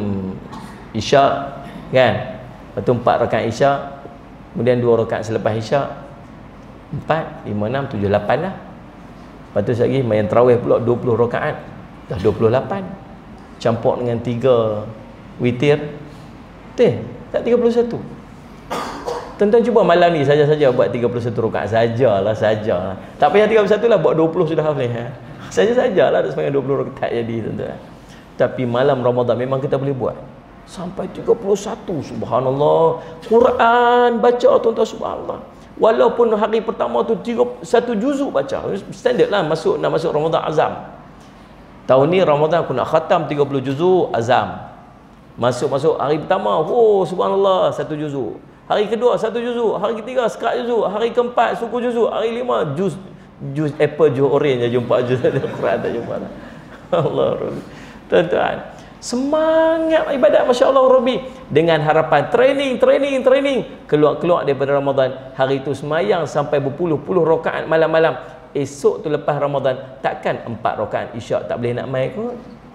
Isyak kan, lepas tu empat rakaat Isyak, kemudian dua rakaat selepas Isyak, empat, lima, enam, tujuh, lapan lah. Lepas tu lagi main tarawih pula dua puluh rakaat, dah dua puluh lapan, campur dengan tiga witir, betul tak tiga puluh satu. Tuan-tuan cuba malam ni saja-saja buat tiga puluh satu rakaat sajalah, sajalah. Tak payah tiga puluh satu lah, buat dua puluh sudah hafal ha? Saja-sajalah nak semayang dua puluh rakaat jadi tuan-tuan. Tapi malam Ramadan memang kita boleh buat sampai tiga puluh satu, subhanallah. Quran baca tuan-tuan, subhanallah. Walaupun hari pertama tu tiga, satu juzuk baca, standard lah masuk, nak masuk Ramadan azam. Tahun ni Ramadan aku nak khatam tiga puluh juzuk azam. Masuk-masuk hari pertama, oh subhanallah, satu juzuk. Hari kedua satu juzuk, hari ketiga sekat juzuk, hari keempat suku juzuk, hari lima juz juz apple, juz orange je jumpa juz Quran tak jumpa lah. Allah Rabbi. Tuan-tuan, semangat ibadat Masya Allah Rabbi, dengan harapan training, training, training, keluar-keluar daripada Ramadan. Hari itu semayang sampai berpuluh-puluh rakaat malam-malam. Esok tu lepas Ramadan, takkan empat rakaat Isyak tak boleh nak main kot?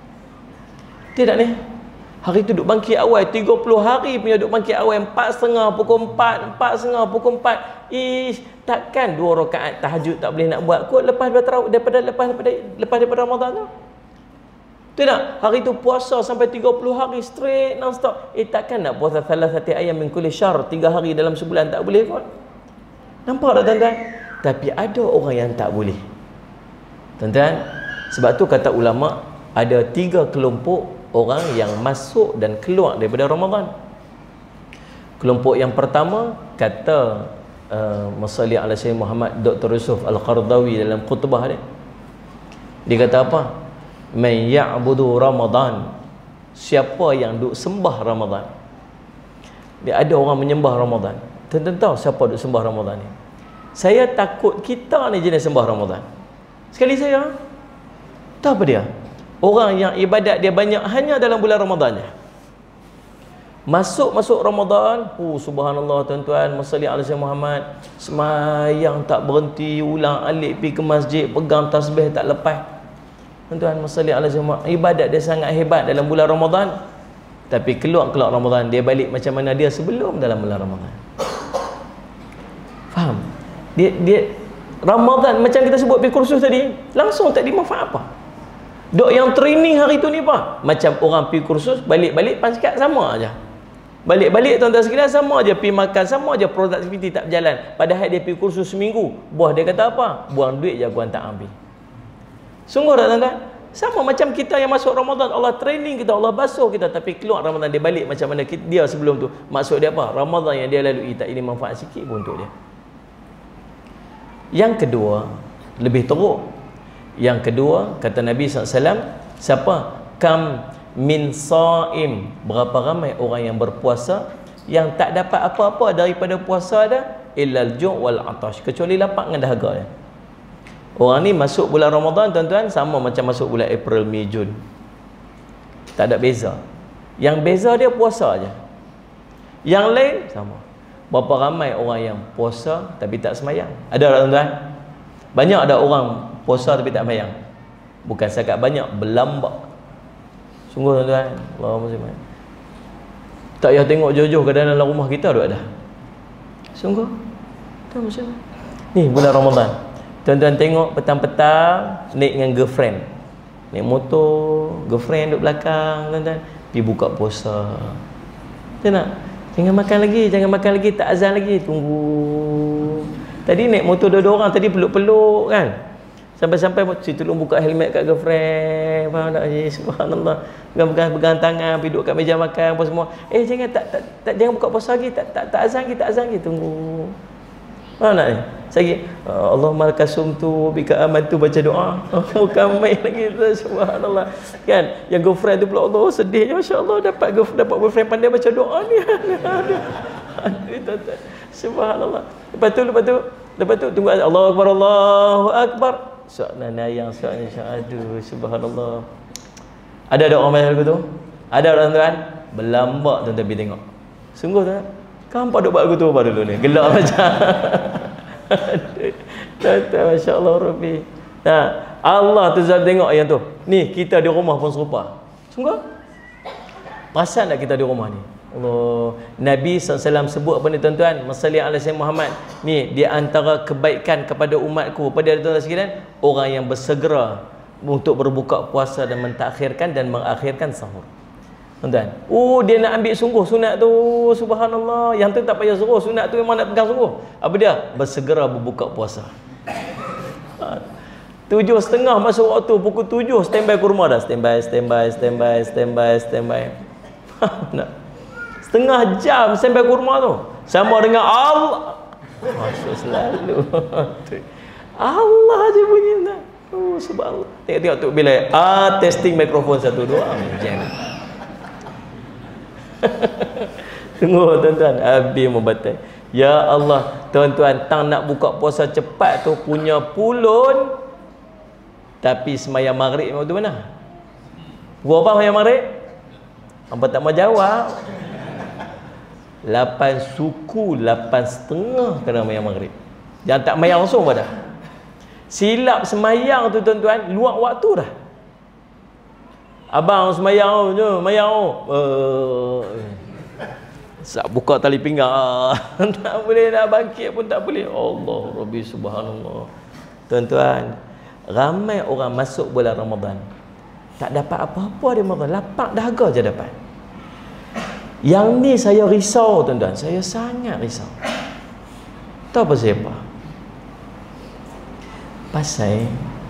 Tidak ni? Hari tu duk bangkit awal, tiga puluh hari punya duk bangkit awal, empat setengah, pukul empat, empat setengah, pukul empat. Ish, takkan dua rakaat tahajud tak boleh nak buat kot lepas daripada daripada lepas daripada lepas daripada Ramadan tu? Tidak? Hari tu puasa sampai tiga puluh hari straight non-stop. Eh takkan nak puasa salasati ayam min kulli syahr, tiga hari dalam sebulan tak boleh kot? Nampak tak tuan-tuan? Tapi ada orang yang tak boleh. Tuan-tuan, sebab tu kata ulama ada tiga kelompok orang yang masuk dan keluar daripada Ramadan. Kelompok yang pertama kata uh, Masalli ala Sayyidina Muhammad, Doktor Yusuf Al-Qardawi dalam khutbah dia. Dia kata apa? Man ya'budu Ramadan, siapa yang duk sembah Ramadan. Dia ada orang menyembah Ramadan. Tuan-tuan tahu siapa duk sembah Ramadan ni? Saya takut kita ni jenis sembah Ramadan. Sekali saya tahu apa dia? Orang yang ibadat dia banyak hanya dalam bulan Ramadan je. Masuk-masuk Ramadan, oh subhanallah tuan-tuan, masalli ala Sayyidina Muhammad, semayang tak berhenti, ulang alik pergi ke masjid, pegang tasbih tak lepas. Tuan-tuan, masalli ala Sayyidina Muhammad, ibadat dia sangat hebat dalam bulan Ramadan. Tapi keluar-keluar Ramadan, dia balik macam mana dia sebelum dalam bulan Ramadan. Faham? Dia dia Ramadan macam kita sebut pergi kursus tadi, langsung tak dimanfaat apa. Dok yang training hari tu ni apa? Macam orang pergi kursus, balik-balik pasikat sama aja. Balik-balik tuan-tuan sekalian sama aja, pergi makan sama aja, produktiviti tak berjalan. Padahal dia pergi kursus seminggu, buah dia kata apa? Buang duit je gua tak ambil. Sungguh tak tuan-tuan? Sama macam kita yang masuk Ramadan, Allah training kita, Allah basuh kita, tapi keluar Ramadan dia balik macam mana kita, dia sebelum tu. Maksud dia apa? Ramadan yang dia lalui tak ini manfaat sikit pun untuk dia. Yang kedua, lebih teruk. Yang kedua, kata Nabi sallallahu alaihi wasallam, siapa? Kam min saim, berapa ramai orang yang berpuasa yang tak dapat apa-apa daripada puasa dia illal ju' wal atash, kecuali lapar dengan dahaga ya. Orang ni masuk bulan Ramadan tuan-tuan sama macam masuk bulan April, Mei, Jun. Tak ada beza. Yang beza dia puasa aja. Yang lain sama. Berapa ramai orang yang puasa tapi tak semayang? Ada tak tuan-tuan? Banyak ada orang puasa tapi tak semayang. Bukan sangat banyak, berlambak. Sungguh tuan-tuan, Allahumma salli. Tak payah tengok jauh-jauh ke dalam rumah kita dah ada. Sungguh. Tuan macam ni bulan Ramadan. Tuan-tuan tengok petang-petang naik dengan girlfriend. Naik motor, girlfriend duduk belakang, tuan-tuan. Pergi buka puasa. Dia nak, jangan makan lagi, jangan makan lagi, tak azan lagi, tunggu. Tadi naik motor dua-dua orang, tadi peluk-peluk kan. Sampai-sampai si tolong buka helmet kat girlfriend. Faham tak? Eh, subhanallah. Pegang-pegang tangan, pergi duduk kat meja makan apa semua. Eh jangan tak, tak, tak jangan buka puasa lagi, tak tak tak azan lagi, tak azan lagi, tunggu. Faham tak ni? Sekali, Allahumma lakasum tu bika aman tu baca doa. Bukan main lagi, subhanallah. Kan? Yang girlfriend tu pula, Allah sedihnya, masya-Allah dapat girlfriend, dapat boyfriend pandai baca doa ni. Subhanallah. Lepas tu lepas tu lepas tu tunggu Allahu akbar, Allahu akbar. Soalan yang soalan aduh subhanallah. Ada ada orang macam tu? Ada orang tuan? Berlambak tuan-tuan pergi tengok. Sungguh tuan. Kan pada buat aku tu apa dulu ni? Gelak macam. Tuan-tuan masya-Allah Rabbi. Nah, Allah tu Zal tengok yang tu. Ni kita di rumah pun serupa. Sungguh? Perasan tak kita di rumah ni? Allah. Nabi sallallahu alaihi wasallam sebut apa ni tuan-tuan? Masalli ala sayyidina Muhammad. Ni di antara kebaikan kepada umatku. Pada tuan-tuan sekalian, orang yang bersegera untuk berbuka puasa dan mentakhirkan dan mengakhirkan sahur. Tuan-tuan. Oh, dia nak ambil sungguh sunat tu. Subhanallah. Yang tu tak payah suruh, sunat tu memang nak pegang sungguh. Apa dia? Bersegera berbuka puasa. Tujuh setengah masuk waktu, pukul tujuh standby ke rumah dah. Standby, standby, standby, standby, standby. Nak setengah jam sampai ke rumah tu sama dengan Allah. Masuk selalu. Allah je bunyi tak. Oh subhanallah. Tengok-tengok tu bila ah testing mikrofon satu dua jam. Tunggu tuan-tuan, habis membatai. Ya Allah, tuan-tuan, tang nak buka puasa cepat tu punya pulun tapi semayang maghrib waktu mana? Gua apa semayang maghrib? Apa tak mau jawab? Lapan suku, lapan setengah kena semayang maghrib. Jangan tak semayang langsung pada. Silap semayang tu tuan-tuan, luar waktu dah. Abang semayang je, semayang oh. Sak buka tali pinggang. Tak boleh nak bangkit pun tak boleh. Allah Rabbi subhanallah. Tuan-tuan, ramai orang masuk bulan Ramadan tak dapat apa-apa dia Ramadan, lapak dahaga je dapat. Yang ni saya risau tuan-tuan, saya sangat risau. Tahu pasal apa? Pasal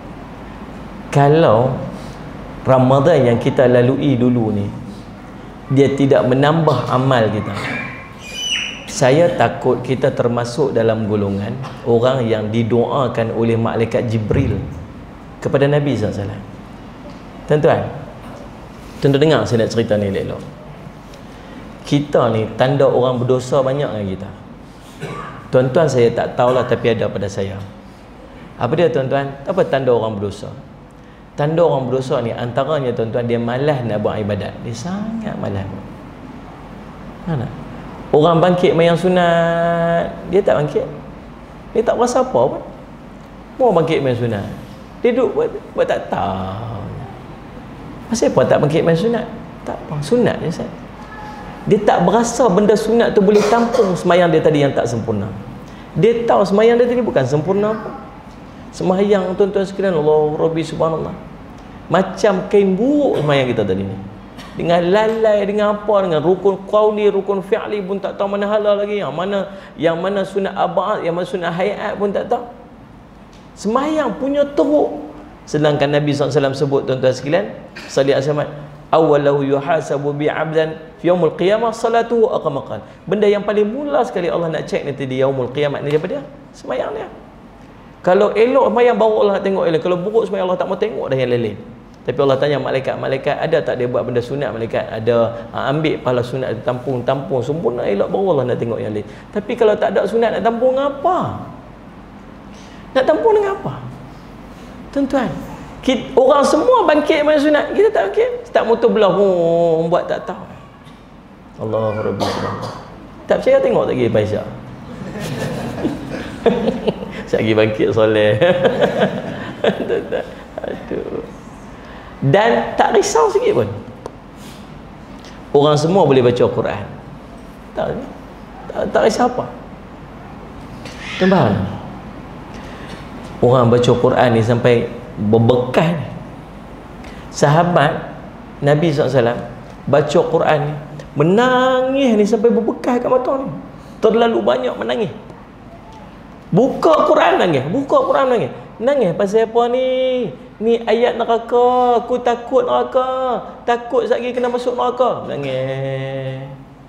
kalau Ramadan yang kita lalui dulu ni dia tidak menambah amal kita, saya takut kita termasuk dalam golongan orang yang didoakan oleh malaikat Jibril kepada Nabi sallallahu alaihi wasallam. Tuan-tuan, tuan-tuan dengar saya nak cerita ni elok. Kita ni tanda orang berdosa banyak dengan kita. Tuan-tuan saya tak tahulah tapi ada pada saya. Apa dia tuan-tuan? Apa tanda orang berdosa? Tanda orang berdosa ni antaranya tuan-tuan, dia malas nak buat ibadat. Dia sangat malas. Mana? Orang bangkit mayang sunat, dia tak bangkit. Dia tak rasa apa pun. Mau bangkit mayang sunat. Dia duduk buat, buat tak tahu. Pasal apa tak bangkit mayang sunat? Tak apa, sunat je Ustaz. Dia tak berasa benda sunat tu boleh tampung semayang dia tadi yang tak sempurna. Dia tahu semayang dia tadi bukan sempurna pun. Semayang tuan-tuan sekalian, Allah Rabbi subhanallah, macam kain buruk semayang kita tadi ni. Dengan lalai, dengan apa, dengan rukun qauli, rukun fi'li pun tak tahu mana hala lagi. Yang mana yang mana sunat abad, yang mana sunat hayat pun tak tahu. Semayang punya teruk. Sedangkan Nabi sallallahu alaihi wasallam sebut tuan-tuan sekalian, salli asmat awwalahu yuhasabu bi'abdan fi yaumil qiyamah salatuhu aqamaqan. Benda yang paling mula sekali Allah nak cek nanti di yaumul qiyamah ni daripada dia, semayang dia. Kalau elok semayang baru Allah nak tengok elok. Kalau buruk semayang Allah tak mau tengok dah yang lain. Tapi Allah tanya malaikat, malaikat ada tak dia buat benda sunat? Malaikat ada. Ha, ambil pahala sunat tampung, tampung sempurna elok baru Allah nak tengok yang lain. Tapi kalau tak ada sunat nak tampung apa? Nak tampung dengan apa? Tuan-tuan, kita, orang semua bangkit main sunat, kita tak bangkit. Tak motor belah pun buat tak tahu. Allah Rabbi subhanahu. Tak percaya tengok tak pergi Paisah. Saya pergi bangkit soleh. Aduh. Dan tak risau sikit pun. Orang semua boleh baca Quran. Tak, tak, tak risau apa. Tuan-tuan, orang baca Quran ni sampai berbekas ni. Sahabat Nabi sallallahu alaihi wasallam baca Quran ni, menangis ni sampai berbekas kat mata ni. Terlalu banyak menangis. Buka Quran nangis, buka Quran nangis. Nangis pasal apa ni? Ni ayat neraka, aku takut neraka. Takut sekali kena masuk neraka. Nangis.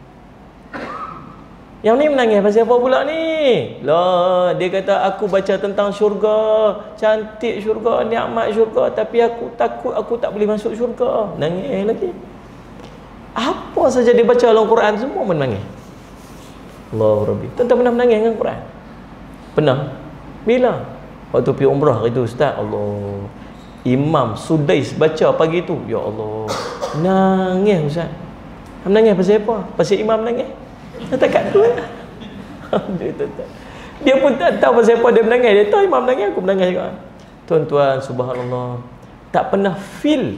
Yang ni menangis pasal apa pula ni? Lah, dia kata aku baca tentang syurga, cantik syurga, nikmat syurga, tapi aku takut aku tak boleh masuk syurga. Nangis lagi. Apa saja dia baca dalam Quran semua menangis. Allahu Rabbi. Tuan-tuan pernah menangis dengan Quran? Pernah? Bila? Waktu pergi umrah itu ustaz, Allah. Imam Sudais baca pagi tu, ya Allah. Nangis ustaz. Menangis pasal apa? Pasal imam menangis. Tak kat tu lah. Dia pun tak tahu pasal apa dia menangis. Dia tahu imam menangis, aku menangis juga. Tuan-tuan, subhanallah, tak pernah feel.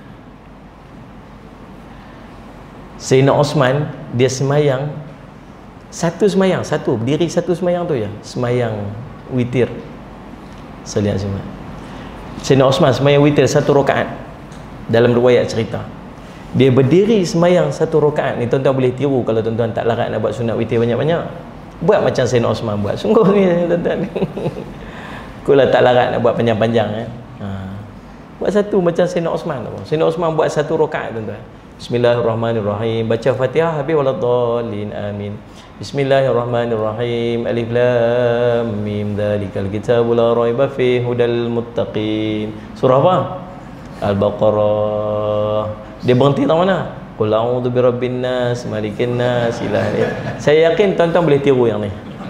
Sayyidina Osman, dia semayang satu semayang, satu berdiri satu semayang tu ya, semayang witir. Saya lihat semua. Sayyidina Osman semayang witir satu rakaat. Dalam riwayat cerita, dia berdiri semayang satu rakaat ni. Tuan-tuan boleh tiru kalau tuan-tuan tak larat nak buat sunat witir banyak-banyak. Buat macam Sayyidina Osman buat. Sungguh ni tuan-tuan. Kalau tak larat nak buat panjang-panjang eh. Ha. Buat satu macam Sayyidina Osman. Sayyidina Osman buat satu rakaat tuan-tuan. Bismillahirrahmanirrahim. Baca Fatihah habis waladdallin. Amin. Bismillahirrahmanirrahim. Alif lam mim dzalikal kitabul la raiba fihi hudal muttaqin. Surah apa? Al-Baqarah. Dia berhenti tak mana? Qul a'udzu birabbin nas, malikin nas, ilahin. Saya yakin tuan-tuan boleh tiru yang ni.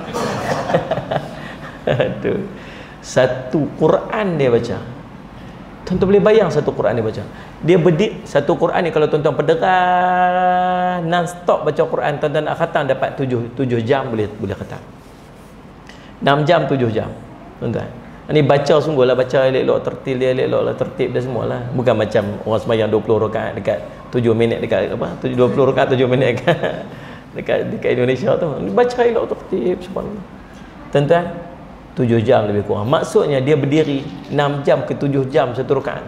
Aduh. Satu Quran dia baca. Tuan-tuan boleh bayang satu Quran dia baca. Dia berdik satu Quran ni, kalau tuan-tuan pendengar non-stop baca Quran, tuan-tuan nak khatam dapat tujuh, tujuh jam boleh boleh khatam. enam jam, tujuh jam. Tuan-tuan. Ini baca sungguh lah, baca elok-elok, tertil dia elok-elok lah, tertib dia semualah. Bukan macam orang sembahyang dua puluh rakaat dekat tujuh minit dekat apa? dua puluh rakaat tujuh minit dekat dekat dekat Indonesia tu. Baca elok, tertib subhanallah. Tuan-tuan, tujuh jam lebih kurang. Maksudnya dia berdiri enam jam ke tujuh jam satu rakaat.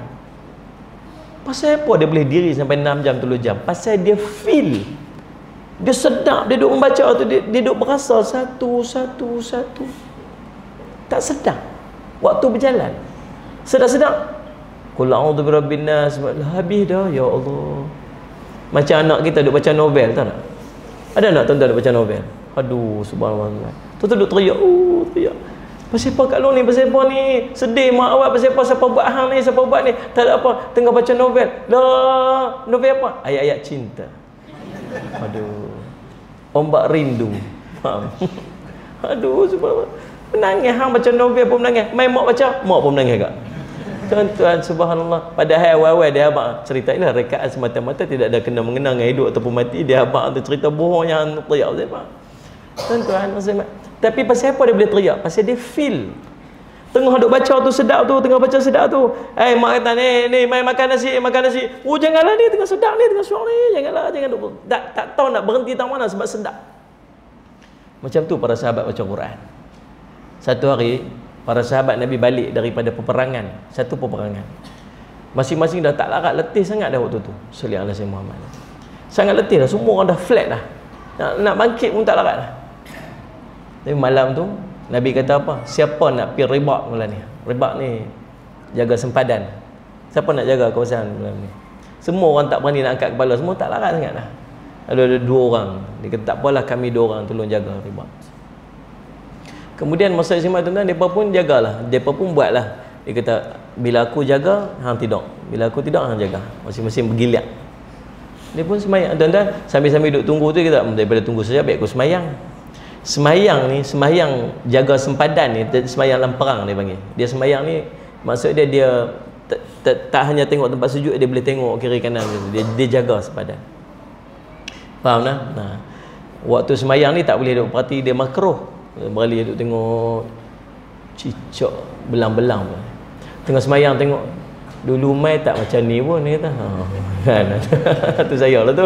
Pasal apa dia boleh diri sampai enam jam, tujuh jam? Pasal dia feel. Dia sedap, dia duduk membaca tu, dia, dia duduk berasa satu, satu, satu. Tak sedap. Waktu berjalan. Sedap-sedap. Qul a'udzu birabbin nas. Habis dah, ya Allah. Macam anak kita duduk baca novel, tahu tak? Ada anak tuan-tuan duduk baca novel? Aduh, subhanallah. Tu duduk teriak, oh, teriak. Pasal apa kat luar ni? Pasal apa ni? Sedih mak awak pasal apa? Siapa buat hang ni? Siapa buat ni? Tak ada apa. Tengah baca novel. Lah, novel apa? Ayat-ayat cinta. Aduh. Ombak rindu. Faham? Aduh, subhanallah. Menangis hang baca novel pun menangis. Mai mak baca, mak pun menangis kak. Tuan-tuan, subhanallah. Padahal awal-awal dia abang cerita ni lah, rekaan semata-mata tidak ada kena mengenang dengan hidup ataupun mati. Dia abang tu cerita bohong yang teriak siapa. Tuan-tuan, maksudnya, tapi pasal apa dia boleh teriak? Pasal dia feel. Tengah duk baca tu sedap tu, tengah baca sedap tu. Eh, mak kata ni, ni mai makan nasi, makan nasi. Oh, janganlah ni tengah sedap ni, tengah syok ni. Janganlah, jangan duk tak, tak tahu nak berhenti tak mana sebab sedap. Macam tu para sahabat baca Quran. Satu hari para sahabat Nabi balik daripada peperangan, satu peperangan. Masing-masing dah tak larat, letih sangat dah waktu tu. Sallallahu alaihi Muhammad. Sangat letih dah, semua orang dah flat dah. Nak, nak bangkit pun tak larat dah. Tapi malam tu Nabi kata apa? Siapa nak pergi ribat malam ni? Ribat ni jaga sempadan. Siapa nak jaga kawasan malam ni? Semua orang tak berani nak angkat kepala, semua tak larat sangat dah. Ada, ada dua orang. Dia kata tak apalah, kami dua orang tolong jaga ribat. Kemudian masa simak tuan-tuan, mereka pun jagalah. Mereka pun buatlah. Dia kata bila aku jaga, hang tidur. Bila aku tidur hang jaga. Masing-masing bergiliat. Dia pun semayang. Dan-dan sambil-sambil duduk tunggu tu kita daripada tunggu saja baik aku semayang. Semayang ni, semayang jaga sempadan ni, semayang dalam perang dia panggil. Dia semayang ni maksud dia dia tak hanya tengok tempat sujud, dia boleh tengok kiri kanan dia, dia jaga sempadan. Faham tak? Nah. Waktu semayang ni tak boleh duduk perhati, dia makruh. Beralih duduk tengok cicak belang-belang pun. Tengah semayang tengok dulu mai tak macam ni pun ni kata. Ha, kan. Tu saya lah tu.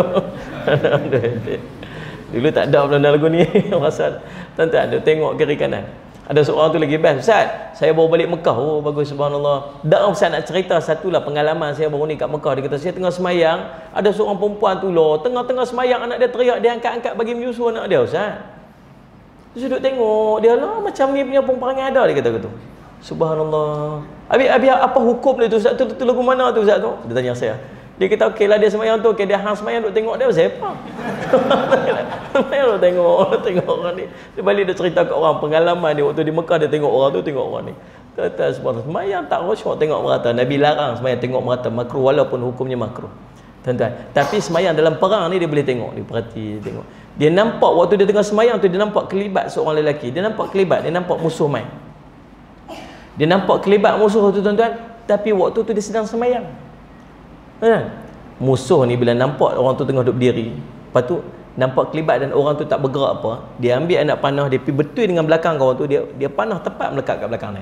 Dulu tak ada benda lagu ni. Pasal tuan-tuan ada tengok kiri kanan. Ada seorang tu lagi best. Ustaz, saya baru balik Mekah. Oh bagus, subhanallah. Dak Ustaz nak cerita satulah pengalaman saya baru ni kat Mekah. Dia kata saya tengah semayang, ada seorang perempuan tu loh, tengah-tengah semayang anak dia teriak, dia angkat-angkat bagi menyusu anak dia, Ustaz. Dia duduk tengok, dia lah macam ni punya perangai ada, dia kata gitu. Subhanallah. Habis, habis apa hukum dia tu Ustaz? Tu, tu, tu lagu mana tu Ustaz tu? Dia tanya saya. Dia kata okey lah dia semayang tu, okey dia hang semayang duk tengok dia siapa? Semayang duk tengok, tengok orang ni. Dia balik dia cerita kat orang pengalaman dia waktu di Mekah, dia tengok orang tu, tengok orang ni. Kata subhanallah, semayang tak khusyuk tengok merata. Nabi larang semayang tengok merata, makruh walaupun hukumnya makruh. Tuan-tuan, tapi semayang dalam perang ni dia boleh tengok, dia perhati, dia tengok. Dia nampak waktu dia tengah semayang tu, dia nampak kelibat seorang lelaki. Dia nampak kelibat, dia nampak musuh main. Dia nampak kelibat musuh tu tuan-tuan, tapi waktu tu dia sedang semayang. Kan? Musuh ni bila nampak orang tu tengah duduk berdiri, lepas tu nampak kelibat dan orang tu tak bergerak apa, dia ambil anak panah, dia pergi betul dengan belakang kawan tu, dia dia panah tepat melekat kat belakang dia.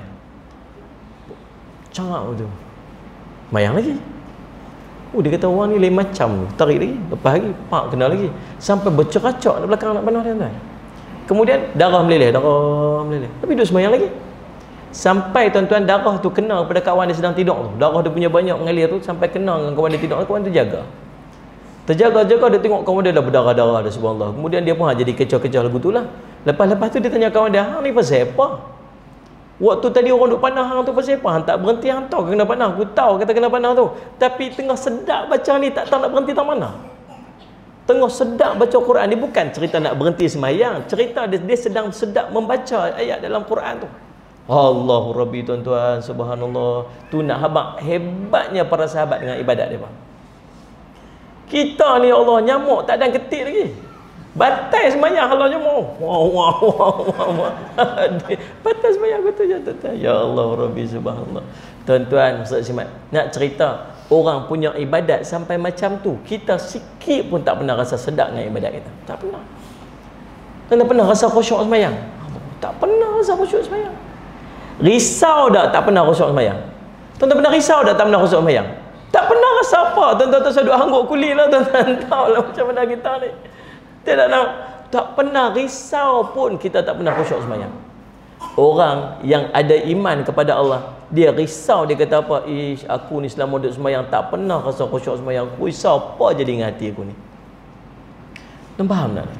Cangak tu. Mayang lagi. Oh, dia kata orang ni lain macam, tarik lagi, lepas lagi, pak kena lagi. Sampai berceracak di belakang anak panah dia tuan. Kemudian darah meleleh, darah meleleh. Tapi duduk semayang lagi. Sampai tuan-tuan darah tu kena pada kawan dia sedang tidur tu. Darah dia punya banyak mengalir tu sampai kena dengan kawan dia tidur. Kawan tu jaga. Terjaga-jaga dia tengok kawan dia dah berdarah-darah dah subhanallah. Kemudian dia pun ha, jadi kecoh-kecoh lagu tu lah. Lepas-lepas tu dia tanya kawan dia, hang ni pasal apa? Waktu tadi orang duk panah hang tu pasal apa? Hang tak berhenti, hang tahu kena panah. Aku tahu kata kena panah tu. Tapi tengah sedap baca ni tak tahu nak berhenti tak mana. Tengah sedap baca Quran ni, bukan cerita nak berhenti semayang. Cerita dia, dia sedang sedap membaca ayat dalam Quran tu. Allahu Rabbi tuan-tuan, subhanallah. Tu nak habaq hebatnya para sahabat dengan ibadat dia, bang. Kita ni Allah nyamuk tak ada ketik lagi. Batal semayang kalau nyamuk. Wah wah wah wah. Batal semayang betul je tuan-tuan. Ya Allah Rabbi subhanallah. Tuan-tuan, Ustaz Simat, nak cerita orang punya ibadat sampai macam tu, kita sikit pun tak pernah rasa sedap dengan ibadat kita. Tak pernah. Tak pernah rasa khusyuk semayang. Tak pernah rasa khusyuk semayang. Risau dah tak pernah khusyuk semayang. Tuan-tuan pernah risau dah tak pernah khusyuk semayang? Tak pernah rasa apa. Tuan-tuan tu saya duk hangguk kulit lah tuan-tuan. Tahulah macam mana kita ni. Tidak nak, tak pernah risau pun kita tak pernah khusyuk semayang. Orang yang ada iman kepada Allah, dia risau, dia kata apa? Ish, aku ni selama duduk semayang tak pernah rasa khusyuk semayang. Aku risau apa jadi dengan hati aku ni. Tuan faham tak?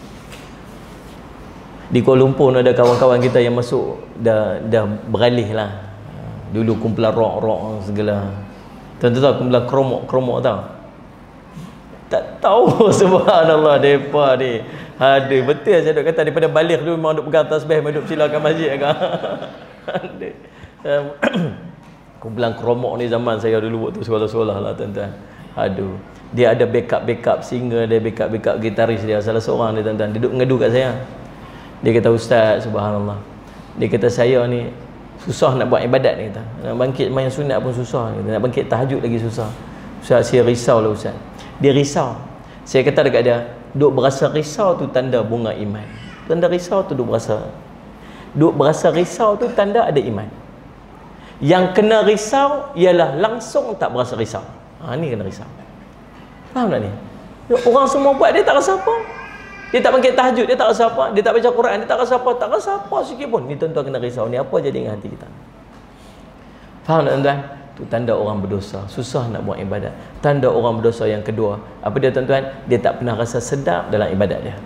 Di Kuala Lumpur ada kawan-kawan kita yang masuk dah dah beralih lah. Dulu kumpulan rock-rock segala. Tuan-tuan tahu kumpulan kromok-kromok tahu? Tak tahu subhanallah depa ni. Aduh betul saya duk kata daripada balik dulu memang duk pegang tasbih, memang duk silakan masjid kan. Aduh. Kumpulan kromok ni zaman saya dulu waktu sekolah-sekolah lah tuan-tuan. Aduh. Dia ada backup-backup singer, dia backup-backup gitaris dia. Salah seorang dia tuan-tuan. Dia duk ngadu kat saya. Dia kata, Ustaz, subhanallah. Dia kata, saya ni susah nak buat ibadat ni kata. Nak bangkit main sunat pun susah. Kata. Nak bangkit tahajud lagi susah. Ustaz, saya risau lah Ustaz. Dia risau. Saya kata dekat dia, duk berasa risau tu tanda bunga iman. Tanda risau tu duk berasa. Duk berasa risau tu tanda ada iman. Yang kena risau ialah langsung tak berasa risau. Ha, ni kena risau. Faham tak ni? Orang semua buat, dia tak rasa apa. Dia tak bangkit tahajud, dia tak rasa apa. Dia tak baca Quran, dia tak rasa apa. Tak rasa apa sikit pun. Ni tuan-tuan kena risau. Ni apa jadi dengan hati kita? Faham tak tuan-tuan? Itu tanda orang berdosa. Susah nak buat ibadat. Tanda orang berdosa yang kedua. Apa dia tuan-tuan? Dia tak pernah rasa sedap dalam ibadat dia.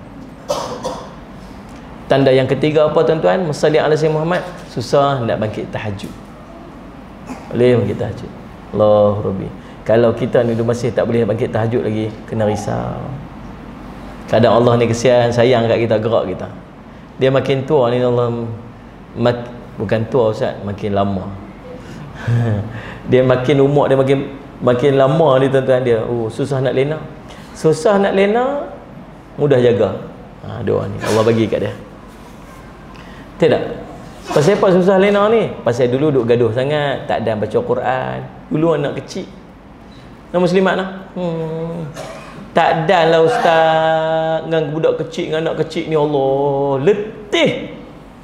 Tanda yang ketiga apa tuan-tuan? Masalih ala Sayyidina Muhammad. Susah nak bangkit tahajud. Boleh bangkit tahajud. Allah Rabbi. Kalau kita ni masih tak boleh bangkit tahajud lagi, kena risau. Kadang Allah ni kesian, sayang kat kita, gerak kita. Dia makin tua ni Allah mak, bukan tua Ustaz, makin lama. Dia makin umur dia makin Makin lama ni tuan-tuan dia, oh susah nak lena. Susah nak lena, mudah jaga. Ha, doa ni Allah bagi kat dia. Tidak. Pasal apa susah lena ni? Pasal dulu duk gaduh sangat, tak ada baca Quran. Dulu anak kecil. Nak muslimat lah. Hmm. Tak ada lah ustaz dengan budak kecil, dengan anak kecil ni Allah letih.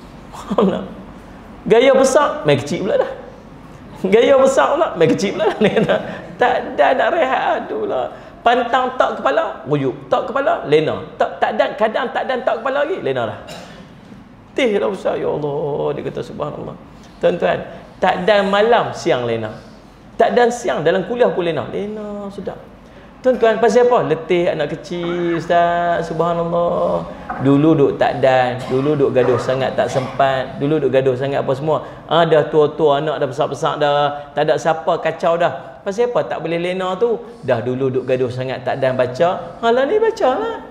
Gaya besar main kecil pula dah. Gaya besar pula main kecil pula dah. Tak ada nak rehat. Aduh lah. Pantang tak kepala, rujuk. Tak kepala, lena. Tak tak dan kadang tak dan tak kepala lagi, lena dah. Tih lah ustaz, ya Allah. Dia kata subhanallah. Tuan-tuan, tak dan malam, siang lena. Tak dan siang dalam kuliah pun lena. Lena sudah. Tuan-tuan, pasal apa? Letih anak kecil ustaz, subhanallah. Dulu duk tak dan, dulu duk gaduh sangat tak sempat, dulu duk gaduh sangat apa semua. Ah dah tua-tua, anak dah besar-besar dah, tak ada siapa kacau dah. Pasal apa tak boleh lena tu? Dah dulu duk gaduh sangat tak dan baca. Halah ni bacalah.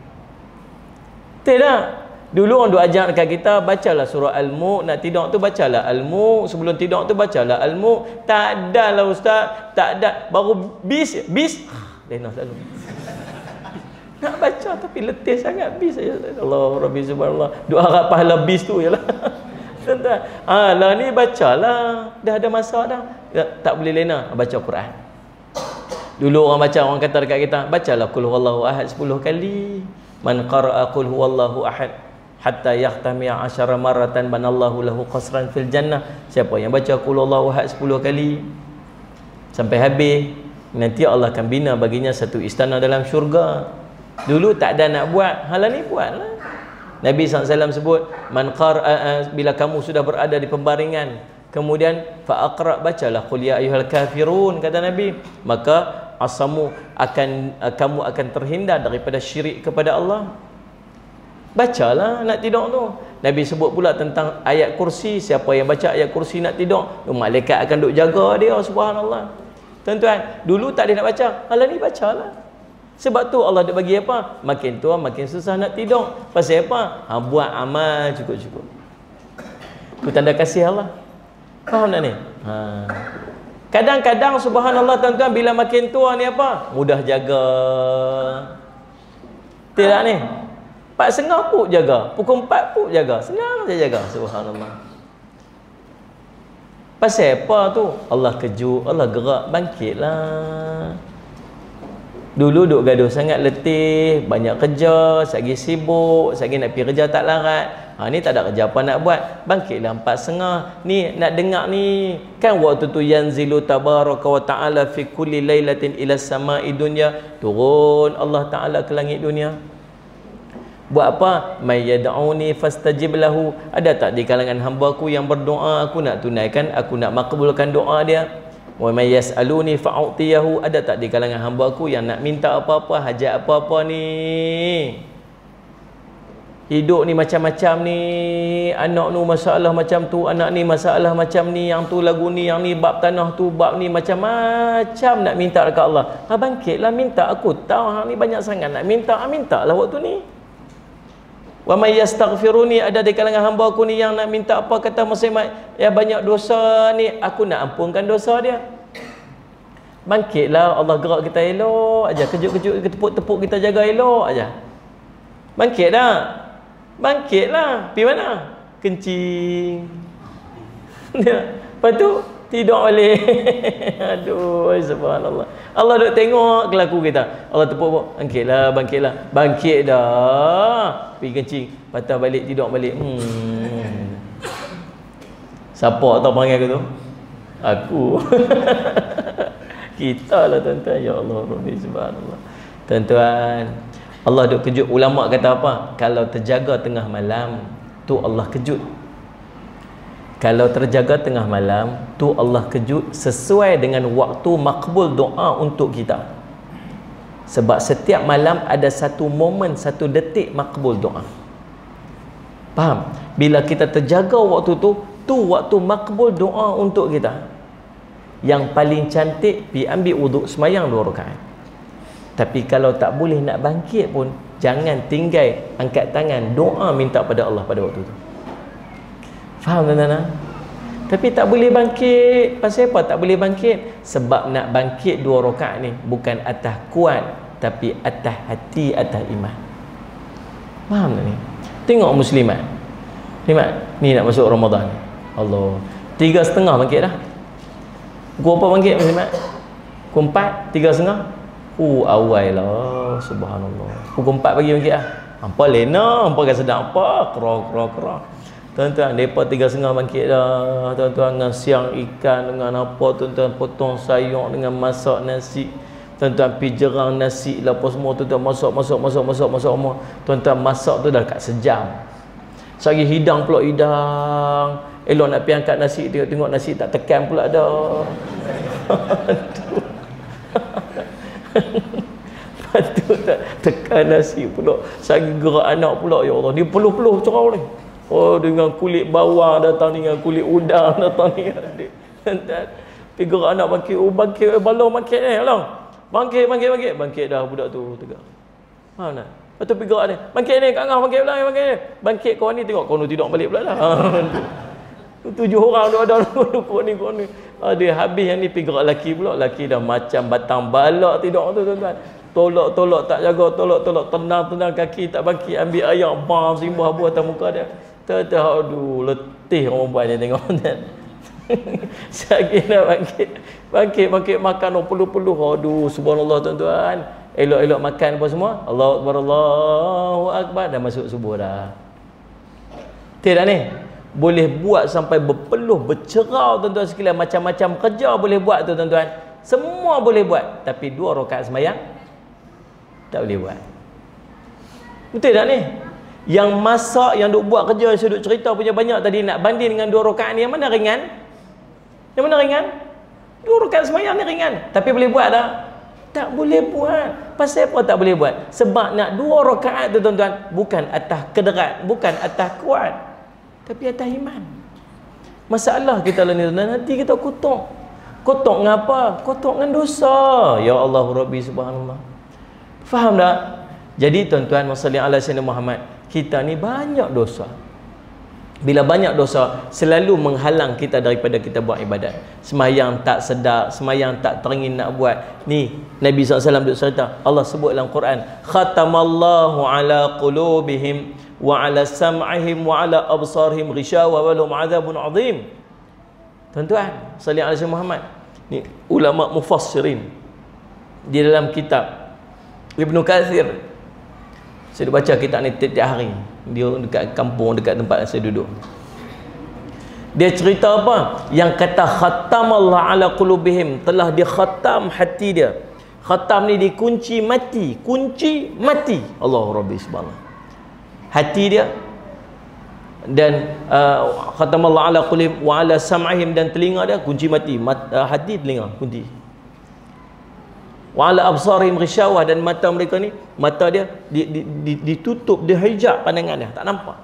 Tidak. Dulu orang duk ajar dekat kita, bacalah surah Al-Mulk, nak tidur tu bacalah Al-Mulk, sebelum tidur tu bacalah Al-Mulk. Tak ada lah ustaz, tak ada. Baru bis, bis lena selalu. Nak baca tapi letih sangat bis saja. Allah Rabbi subhanallah. Doa harap pahala bis tu ialah. Tuan-tuan, ah lah ni bacalah. Dah ada masa dah. Tak boleh lena baca Quran. Dulu orang baca, orang kata dekat kita, bacalah qul huwallahu ahad sepuluh kali. Man qara'a qul huwallahu ahad hatta yahtami asyara maratan banallahu lahu qasran fil jannah. Siapa yang baca qul huwallahu ahad sepuluh kali sampai habis, nanti Allah akan bina baginya satu istana dalam syurga. Dulu tak ada nak buat, hala ni buatlah. Nabi sallallahu alaihi wasallam sebut, man qara'a, bila kamu sudah berada di pembaringan, kemudian fa aqra, bacalah qul ya ayyuhal kafirun, kata Nabi, maka asamu akan kamu akan terhindar daripada syirik kepada Allah. Bacalah nak tidur tu. Nabi sebut pula tentang ayat kursi, siapa yang baca ayat kursi nak tidur, malaikat akan duk jaga dia, subhanallah. Tuan-tuan, dulu tak ada nak baca, hala ni bacalah. Sebab tu Allah dah bagi apa? Makin tua makin susah nak tidur. Pasal apa? Ha, buat amal cukup-cukup. Itu tanda kasih Allah. Faham tak ni? Ha. Kadang-kadang subhanallah tuan-tuan, bila makin tua ni apa? Mudah jaga. Tidak ni? Empat setengah pun jaga, pukul empat pun jaga, senang saja jaga, subhanallah. Pasal apa tu? Allah kejut, Allah gerak, bangkitlah. Dulu duk gaduh sangat letih, banyak kerja, sagi sibuk, sagi nak pergi kerja tak larat. Ha, ni tak ada kerja apa nak buat, bangkitlah empat setengah. Ni nak dengar ni, kan waktu tu yanzilu tabaraka wa ta'ala fi kulli lailatin ila sama'i dunya. Turun Allah Ta'ala ke langit dunia. Buat apa? May yad'uni fastajib lahu. Ada tak di kalangan hamba aku yang berdoa, aku nak tunaikan, aku nak makbulkan doa dia. Wa may yas'aluni fa'utiyahu. Ada tak di kalangan hamba aku yang nak minta apa-apa, hajat apa-apa ni? Hidup ni macam-macam ni, anak nu masalah macam tu, anak ni masalah macam ni, yang tu lagu ni, yang ni bab tanah tu, bab ni macam-macam nak minta dekat Allah. Ha, bangkitlah minta, aku tahu hang ni banyak sangat nak minta, ha, mintalah waktu ni. Wa may yastaghfiruni, ada di kalangan hamba aku ni yang nak minta apa, kata muslimat, ya banyak dosa ni, aku nak ampunkan dosa dia. Bangkitlah, Allah gerak kita elok aja, kejut-kejut tepuk-tepuk kita jaga elok aja. Bangkit dah. Bangkitlah. Pergi mana? Kencing. Lepas tu tidur balik. Aduh, subhanallah. Allah duk tengok kelaku kita. Allah tepuk, bangkitlah, bangkitlah. Bangkit dah. Pergi kencing, patah balik, tidur balik. Hmm. Siapa tahu panggil aku tu? Aku. Kita lah tuan-tuan. Ya Allah, Rabbi subhanallah. Tuan-tuan, Allah duk kejut. Ulama kata apa? Kalau terjaga tengah malam, tu Allah kejut. Kalau terjaga tengah malam, tu Allah kejut sesuai dengan waktu makbul doa untuk kita. Sebab setiap malam ada satu momen, satu detik makbul doa. Faham? Bila kita terjaga waktu tu, tu waktu makbul doa untuk kita. Yang paling cantik, pergi ambil wuduk, semayang dua rakaat. Tapi kalau tak boleh nak bangkit pun, jangan tinggal, angkat tangan, doa minta pada Allah pada waktu tu. Faham tuan-tuan? Tapi tak boleh bangkit. Pasal apa tak boleh bangkit? Sebab nak bangkit dua rakaat ni bukan atas kuat, tapi atas hati, atas iman. Faham tak ni? Tengok muslimat. Muslimat ni nak masuk Ramadan. Allah, tiga setengah bangkit dah. Pukul apa bangkit muslimat? Pukul empat, tiga setengah. Uh, awal lah. Subhanallah. Pukul empat pagi bangkit lah. Hampa lena, hampa kan sedang apa? Kerah, kerah, kerah. Tuan-tuan, mereka tiga setengah bangkit dah. Tuan-tuan, dengan siang ikan, dengan apa, tuan-tuan, potong sayur, dengan masak nasi. Tuan-tuan, pergi jerang nasi lah apa semua. Tuan-tuan, masak, masak, masak, masak, masak semua. Tuan-tuan, masak tu dah kat sejam. Sehari hidang pula hidang. Elok nak pergi angkat nasi, tengok-tengok nasi tak tekan pula dah. Patut tak tekan nasi pula. Sehari gerak anak pula. Ya Allah, ni peluh-peluh cerau ni. Oh, dengan kulit bawang datang ni, dengan kulit udang datang ni. Tuan-tuan, pergi gerak anak bangkit. Oh, bangkit, balong bangkit ni. Alang. Bangkit, bangkit, bangkit. Bangkit dah budak tu tegak. Faham tak? Lepas tu pergi gerak ni. Bangkit ni, kat ngah, bangkit pula ni, bangkit ni. Bangkit kau ni, tengok kau ni tidak balik pula dah. Tujuh orang tu ada kau ni, kau ni. Ada habis yang ni pergi gerak lelaki pula. Lelaki dah macam batang balak tidak tu, tuan-tuan. Tolak-tolak tak jaga, tolak-tolak tenang-tenang kaki tak bangkit, ambil air bam simbah abu atas muka dia. Tuan-tuan, aduh, letih orang buat ni tengok. Sakit nak bangkit. Bangkit, bangkit makan oh, peluh-peluh. Aduh, subhanallah tuan-tuan. Elok-elok makan apa semua. Allahu Akbar, Allahu Akbar. Dah masuk subuh dah. Tidak ni? Boleh buat sampai berpeluh, bercerau tuan-tuan sekalian. Macam-macam kerja boleh buat tu tuan-tuan. Semua boleh buat. Tapi dua rakaat sembahyang tak boleh buat. Betul tak ni? Yang masak, yang duk buat kerja, yang saya duk cerita punya banyak tadi, nak banding dengan dua rakaat ni, yang mana ringan? Yang mana ringan? Dua rakaat sembahyang ni ringan. Tapi boleh buat tak? Tak boleh buat. Pasal apa tak boleh buat? Sebab nak dua rakaat tu tuan-tuan, bukan atas kederat, bukan atas kuat, tapi atas iman. Masalah kita lah ni tuan-tuan, nanti kita kotor. Kotor dengan apa? Kotor dengan dosa. Ya Allah Rabbi subhanallah. Faham tak? Jadi tuan-tuan, wasalli ala sayyidina Muhammad, kita ni banyak dosa. Bila banyak dosa, selalu menghalang kita daripada kita buat ibadat. Semayang tak sedap, semayang tak teringin nak buat. Ni Nabi sallallahu alaihi wasallam duk cerita, Allah sebut dalam Quran, khatamallahu ala qulubihim wa ala sam'ihim wa ala absarihim ghishawa wa lahum adzabun azim. Tuan-tuan, salli ala sayyidina Muhammad. Ni ulama mufassirin di dalam kitab Ibnu Katsir, saya baca kitab ni tiap-tiap hari. Dia dekat kampung, dekat tempat saya duduk. Dia cerita apa? Yang kata khatamallah ala qulubihim, telah dia khatam hati dia. Khatam ni dikunci mati, kunci mati. Allahu Rabbi subhanahu. Hati dia. Dan uh, khatamallah ala qulubihim wa ala sam'ihim, dan telinga dia kunci mati. Mat, uh, hati, telinga kunci. Wa ala absarihim ghishawah, dan mata mereka ni, mata dia di, di, di, ditutup, dihijab pandangan dia, tak nampak.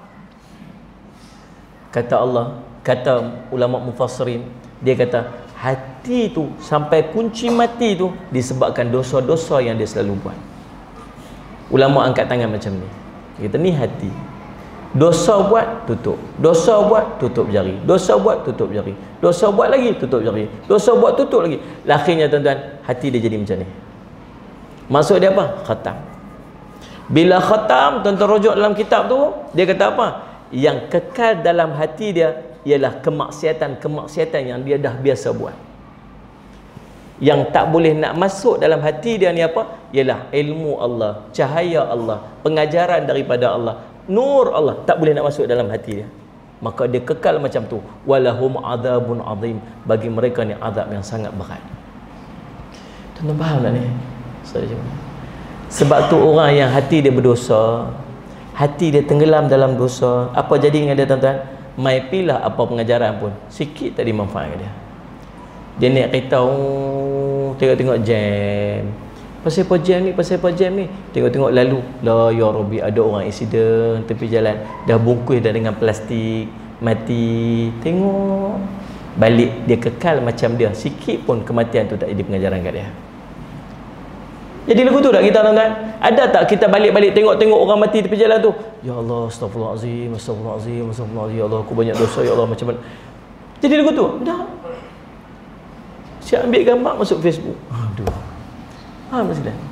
Kata Allah, kata ulama mufassirin, dia kata hati tu sampai kunci mati tu disebabkan dosa-dosa yang dia selalu buat. Ulama angkat tangan macam ni. Dia kata ni hati. Dosa buat, tutup. Dosa buat, tutup jari. Dosa buat, tutup jari. Dosa buat lagi, tutup jari. Dosa buat, tutup lagi. Akhirnya tuan-tuan, hati dia jadi macam ni. Maksud dia apa? Khatam. Bila khatam, tuan-tuan rujuk dalam kitab tu, dia kata apa? Yang kekal dalam hati dia ialah kemaksiatan-kemaksiatan yang dia dah biasa buat. Yang tak boleh nak masuk dalam hati dia ni apa? Ialah ilmu Allah, cahaya Allah, pengajaran daripada Allah, nur Allah, tak boleh nak masuk dalam hati dia. Maka dia kekal macam tu. Walahum adzabun azim, bagi mereka ni azab yang sangat berat. Tuan-tuan faham tak ni? Sebab tu orang yang hati dia berdosa, hati dia tenggelam dalam dosa, apa jadi dengan dia tuan-tuan? Mai pilah apa pengajaran pun, sikit tak dimanfaat dia. Dia nak kereta, oh, tengok-tengok jam. Pasal apa jam ni? Pasal apa jam ni? Tengok-tengok lalu, la ya Rabbi, ada orang accident tepi jalan, dah bungkus dah dengan plastik, mati. Tengok balik, dia kekal macam dia, sikit pun kematian tu tak jadi pengajaran kat dia. Jadi lagu tu tak kita tuan-tuan? Ada tak kita balik-balik tengok-tengok orang mati tepi jalan tu? Ya Allah, astagfirullahalazim, astagfirullahalazim, astagfirullahalazim, ya Allah, aku banyak dosa, ya Allah, macam mana? Jadi lagu tu dah siap ambil gambar masuk Facebook. Aduh, faham tak sudah?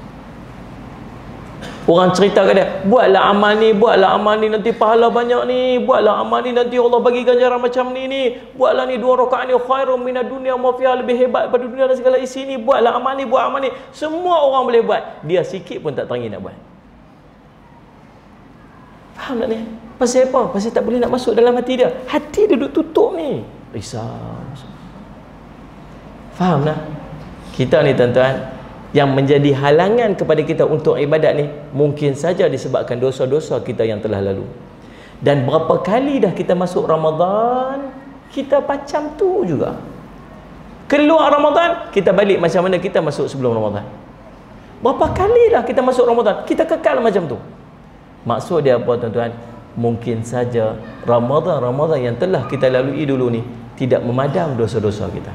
Orang cerita kat dia, buatlah amal ni, buatlah amal ni, nanti pahala banyak ni, buatlah amal ni, nanti Allah bagi ganjaran macam ni ni, buatlah ni dua rakaat ni khairum minad dunya ma fiha, lebih hebat daripada dunia dan segala isi ni, buatlah amal ni, buat amal ni. Semua orang boleh buat, dia sikit pun tak teringin nak buat. Faham tak ni? Pasal apa? Pasal tak boleh nak masuk dalam hati dia. Hati dia duduk tutup ni, risau. Faham tak? Kita ni tuan-tuan, yang menjadi halangan kepada kita untuk ibadat ni mungkin saja disebabkan dosa-dosa kita yang telah lalu. Dan berapa kali dah kita masuk Ramadan, kita macam tu juga. Keluar Ramadan, kita balik macam mana kita masuk sebelum Ramadan. Berapa kali dah kita masuk Ramadan, kita kekal macam tu. Maksud dia apa tuan-tuan? Mungkin saja Ramadan-Ramadan yang telah kita lalui dulu ni tidak memadam dosa-dosa kita.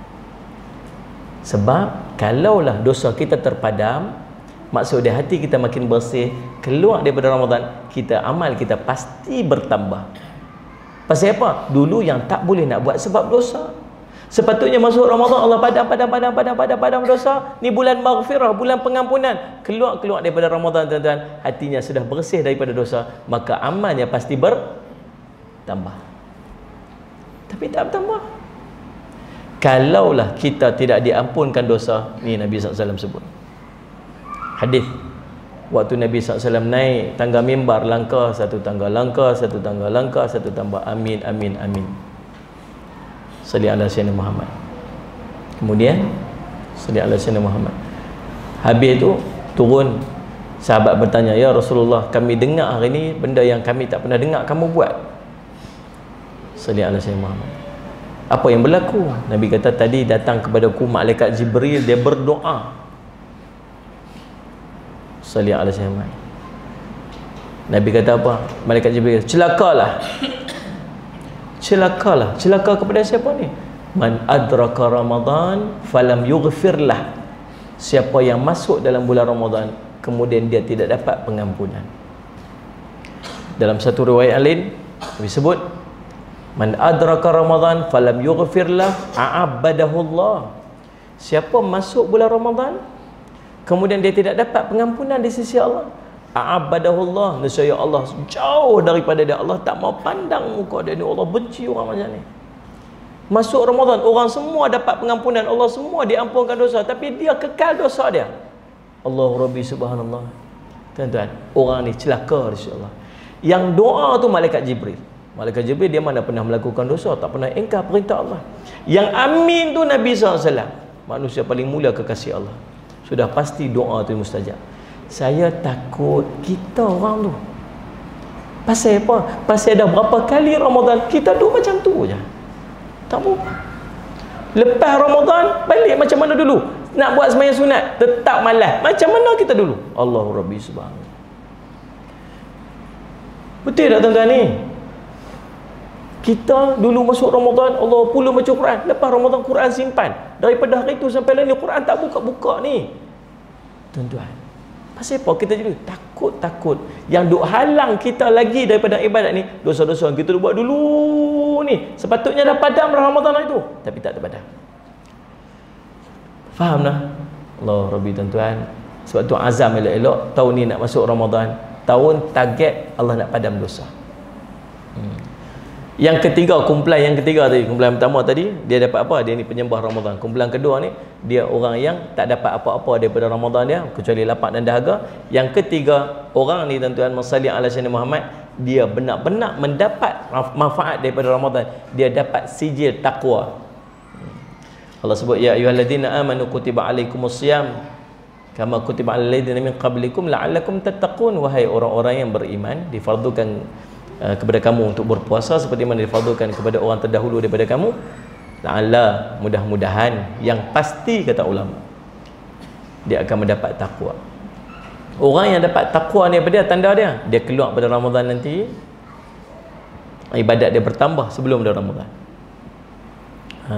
Sebab kalaulah dosa kita terpadam, maksud dia hati kita makin bersih, keluar daripada Ramadan, kita amal kita pasti bertambah. Pasal apa? Dulu yang tak boleh nak buat sebab dosa. Sepatutnya masuk Ramadan Allah padam padam padam padam padam padam dosa. Ni bulan maghfirah, bulan pengampunan. Keluar-keluar daripada Ramadan tuan-tuan, hatinya sudah bersih daripada dosa, maka amalnya pasti bertambah. Tapi tak bertambah. Kalaulah kita tidak diampunkan dosa, ni Nabi sallallahu alaihi wasallam sebut hadis, waktu Nabi sallallahu alaihi wasallam naik tangga mimbar, langkah satu tangga, langkah satu tangga, langkah satu tangga, amin amin amin, salli ala sayyidina Muhammad. Kemudian salli ala sayyidina Muhammad. Habis tu turun, sahabat bertanya, ya Rasulullah, kami dengar hari ni benda yang kami tak pernah dengar kamu buat. Salli ala sayyidina Muhammad. Apa yang berlaku? Nabi kata, tadi datang kepadaku malaikat Jibril, dia berdoa. Salli ala sayyidina. Nabi kata apa? Malaikat Jibril, celakalah. Celakalah. Celaka kepada siapa ni? Man adraka Ramadan falam yughfirlah. Siapa yang masuk dalam bulan Ramadan kemudian dia tidak dapat pengampunan. Dalam satu riwayat lain Nabi sebut, man adraka Ramadan falam yughfirlah a'abbadahullah. Siapa masuk bulan Ramadan kemudian dia tidak dapat pengampunan di sisi Allah, a'abbadahullah, nescaya Allah jauh daripada dia. Allah tak mau pandang muka dia ni, Allah benci orang macam ni. Masuk Ramadan, orang semua dapat pengampunan, Allah semua diampunkan dosa, tapi dia kekal dosa dia. Allah Rabbi subhanallah. Tuan-tuan, orang ni celaka insya-Allah. Yang doa tu malaikat Jibril. Malaikat Jibril dia mana pernah melakukan dosa, tak pernah ingkar perintah Allah. Yang amin tu Nabi sallallahu alaihi wasallam, manusia paling mulia kekasih Allah. Sudah pasti doa tu mustajab. Saya takut kita orang tu, pasal apa? Pasal dah berapa kali Ramadan kita duduk macam tu je, tak berubah. Lepas Ramadan balik macam mana dulu? Nak buat sembahyang sunat tetap malas macam mana kita dulu. Allahu Rabbi subhanahu. Betul tak tuan-tuan ni? Kita dulu masuk Ramadan, Allah pula baca Quran. Lepas Ramadan Quran simpan. Daripada hari itu sampai lain Quran tak buka-buka ni. Tuan-tuan, pasal apa kita jadi takut-takut? Yang duk halang kita lagi daripada ibadat ni, dosa-dosa yang kita buat dulu ni. Sepatutnya dah padam Ramadan itu, tapi tak terpadam. Faham tak? Allah Rabbi tuan-tuan. Sebab tu azam elok-elok tahun ni nak masuk Ramadan. Tahun target Allah nak padam dosa. Hmm. Yang ketiga, kumpulan yang ketiga tadi, kumpulan pertama tadi dia dapat apa? Dia ni penyembah Ramadan. Kumpulan kedua ni dia orang yang tak dapat apa-apa daripada Ramadan dia kecuali lapar dan dahaga. Yang ketiga, orang ni tuan-tuan, masalli ala sayyidina Muhammad, dia benar-benar mendapat manfaat daripada Ramadan. Dia dapat sijil takwa. Allah sebut, ya ayyuhalladzina amanu kutiba alaikumusiyam kama kutiba alal ladzina min qablikum la'allakum tattaqun. Wahai orang-orang yang beriman, difardukan uh, kepada kamu untuk berpuasa seperti mana difardukan kepada orang terdahulu daripada kamu. La'alla, mudah-mudahan, yang pasti kata ulama, dia akan mendapat takwa. Orang yang dapat takwa ni apa dia? Tanda dia, dia keluar pada Ramadan nanti, ibadat dia bertambah sebelum dah Ramadan. Ha.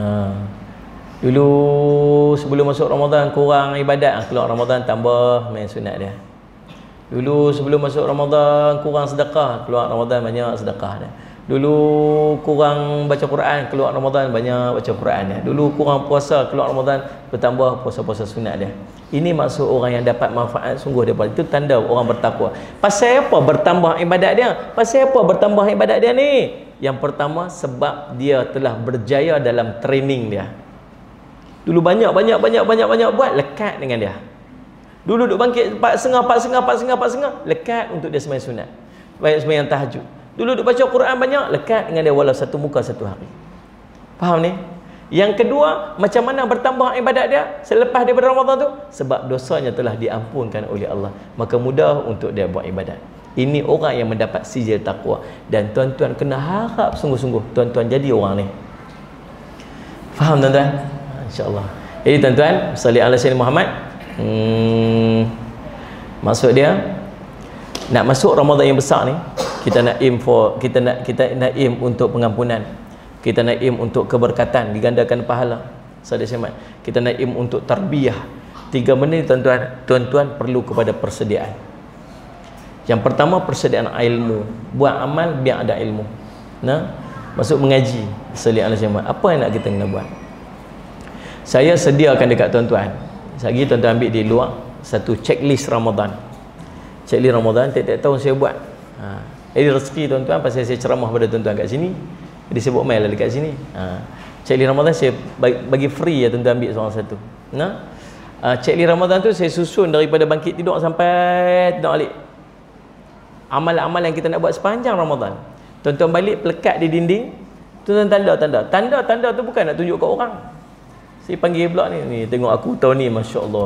Dulu sebelum masuk Ramadan kurang ibadat, keluar Ramadan tambah main sunat dia. Dulu sebelum masuk Ramadan kurang sedekah, keluar Ramadan banyak sedekah dia. Dulu kurang baca Quran, keluar Ramadan banyak baca Quran dia. Dulu kurang puasa, keluar Ramadan bertambah puasa-puasa sunat dia. Ini maksud orang yang dapat manfaat sungguh daripada itu, tanda orang bertakwa. Pasal apa bertambah ibadat dia? Pasal apa bertambah ibadat dia ni? Yang pertama, sebab dia telah berjaya dalam training dia. Dulu banyak banyak banyak banyak banyak buat, lekat dengan dia. Dulu duk bangkit empat setengah empat setengah empat setengah empat setengah, lekat untuk dia sembahyang sunat. Baik sembahyang tahajud. Dulu duk baca Quran banyak, lekat dengan dia walau satu muka satu hari. Faham ni? Yang kedua, macam mana bertambah ibadat dia selepas daripada Ramadan tu? Sebab dosanya telah diampunkan oleh Allah, maka mudah untuk dia buat ibadat. Ini orang yang mendapat sijil takwa. Dan tuan-tuan kena harap sungguh-sungguh tuan-tuan jadi orang ni. Faham tuan-tuan? InsyaAllah. Jadi tuan-tuan, salli ala sayyidina Muhammad. Hmm, maksud dia nak masuk Ramadan yang besar ni, kita nak aim for kita nak kita nak aim untuk pengampunan, kita nak aim untuk keberkatan, digandakan pahala. Saudara semat, kita nak aim untuk tarbiyah. Tiga benda ni tuan-tuan, tuan-tuan perlu kepada persediaan. Yang pertama, persediaan ilmu. Buat amal biar ada ilmu. Nah, masuk mengaji. Salli ala semat. Apa yang nak kita kena buat? Saya sediakan dekat tuan-tuan. Lagi tuan-tuan ambil di luar satu checklist Ramadan. Checklist Ramadan tiap-tiap tahun saya buat. Ha. Jadi rezeki tuan-tuan pasal saya ceramah pada tuan-tuan kat sini. Jadi saya buat mail lah dekat sini. Ha. Checklist Ramadan saya bagi, bagi free ya tuan-tuan, ambil seorang satu. Nah. Uh, checklist Ramadan tu saya susun daripada bangkit tidur sampai tidur balik. Amal-amal yang kita nak buat sepanjang Ramadan. Tuan-tuan balik pelekat di dinding. Tuan-tuan tanda-tanda. Tanda-tanda tu bukan nak tunjuk kat orang. Saya panggil pula ni, ni tengok aku tahun ni, Masya Allah.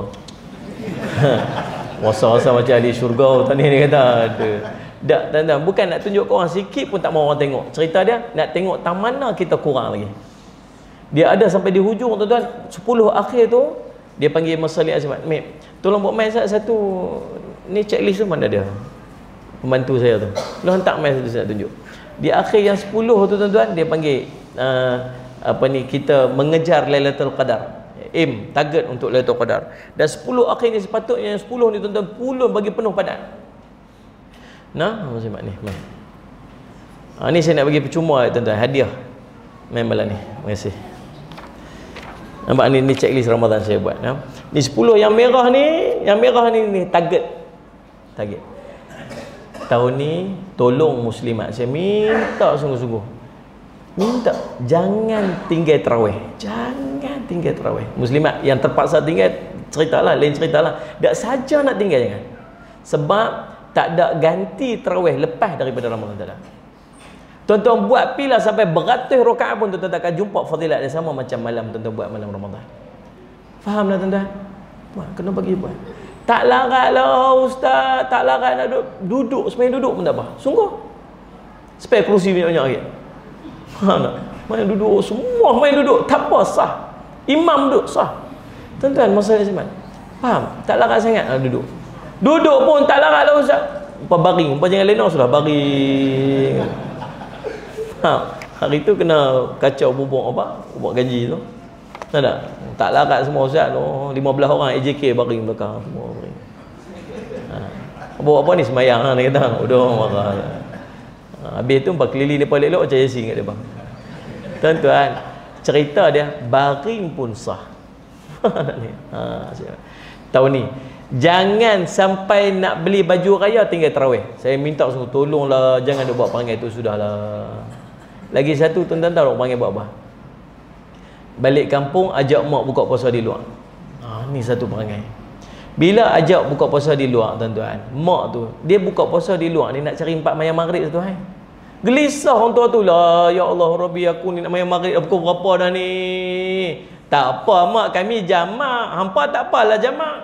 Rasa-rasa macam ahli syurga tahun ni, dia kata ada. Tak, tuan-tuan, bukan nak tunjuk ke orang, sikit pun tak mahu orang tengok. Cerita dia nak tengok tak mana kita kurang lagi. Dia ada sampai di hujung tuan-tuan, sepuluh akhir tu dia panggil masalah Azmat, "Mip, tolong buat mail satu ni checklist tu mana dia?" Pembantu saya tu. Tolong hantar mail satu saya nak tunjuk. Di akhir yang sepuluh tu tuan-tuan, dia panggil uh, apa ni, kita mengejar Lailatul Qadar, aim target untuk Lailatul Qadar. Dan sepuluh akhir ni sepatutnya yang sepuluh ni tuan-tuan puluh bagi penuh padat. Nah, Masih mak ni. Mai. Ha, ni saya nak bagi percuma tuan-tuan, hadiah. Mai malam ni. Terima kasih. Nampak ni, ni checklist Ramadan saya buat. Nah. Ni sepuluh yang merah ni, yang merah ni ni target. Target. Tahun ni tolong muslimat, saya minta sungguh-sungguh, minta jangan tinggal tarawih, jangan tinggal tarawih. Muslimat yang terpaksa tinggal, ceritalah, lain ceritalah. Tak saja nak tinggal, jangan. Sebab tak ada ganti tarawih lepas daripada Ramadan tak ada. Tuan-tuan buat pilah sampai beratus rakaat pun tuan-tuan takkan jumpa fadilat dia sama macam malam tuan-tuan buat malam Ramadan. Faham lah tuan-tuan? Buat, kena bagi buat. Tak larat lah ustaz, tak larat nak duduk, duduk sebenarnya duduk pun tak apa. Sungguh. Spare kerusi banyak-banyak lagi. Faham tak? Main duduk, semua main duduk, tak apa, sah. Imam duduk, sah. Tuan-tuan, masalah Isman, faham? Tak larat sangat nak duduk. Duduk pun tak larat lah ustaz. Apa baring, apa jangan lena sudah baring. Ha, hari tu kena kacau bubuk apa? Bubuk gaji tu. Tak ada. Tak larat semua ustaz tu. lima belas orang A J K baring belakang semua baring. Ha. Bawa apa ni semayang ha, dia kata. Udah marah. Ha, habis tu empat keliling depan elok macam Yasin kat dia bang. Tuan-tuan, cerita dia baring pun sah. Ha, tahun ni jangan sampai nak beli baju raya tinggal tarawih. Saya minta sungguh tolonglah, jangan duk buat perangai tu, sudahlah. Lagi satu tuan-tuan tahu perangai buat apa? Balik kampung ajak mak buka puasa di luar. Ha, ni satu perangai. Bila ajak buka puasa di luar tuan-tuan, mak tu dia buka puasa di luar ni nak cari empat mayang maghrib satu hari. Gelisah orang tua tu lah, ya Allah Rabbi, aku ni nak mayang maghrib dah pukul berapa dah ni. Tak apa mak, kami jamak, hampa tak apalah jamak.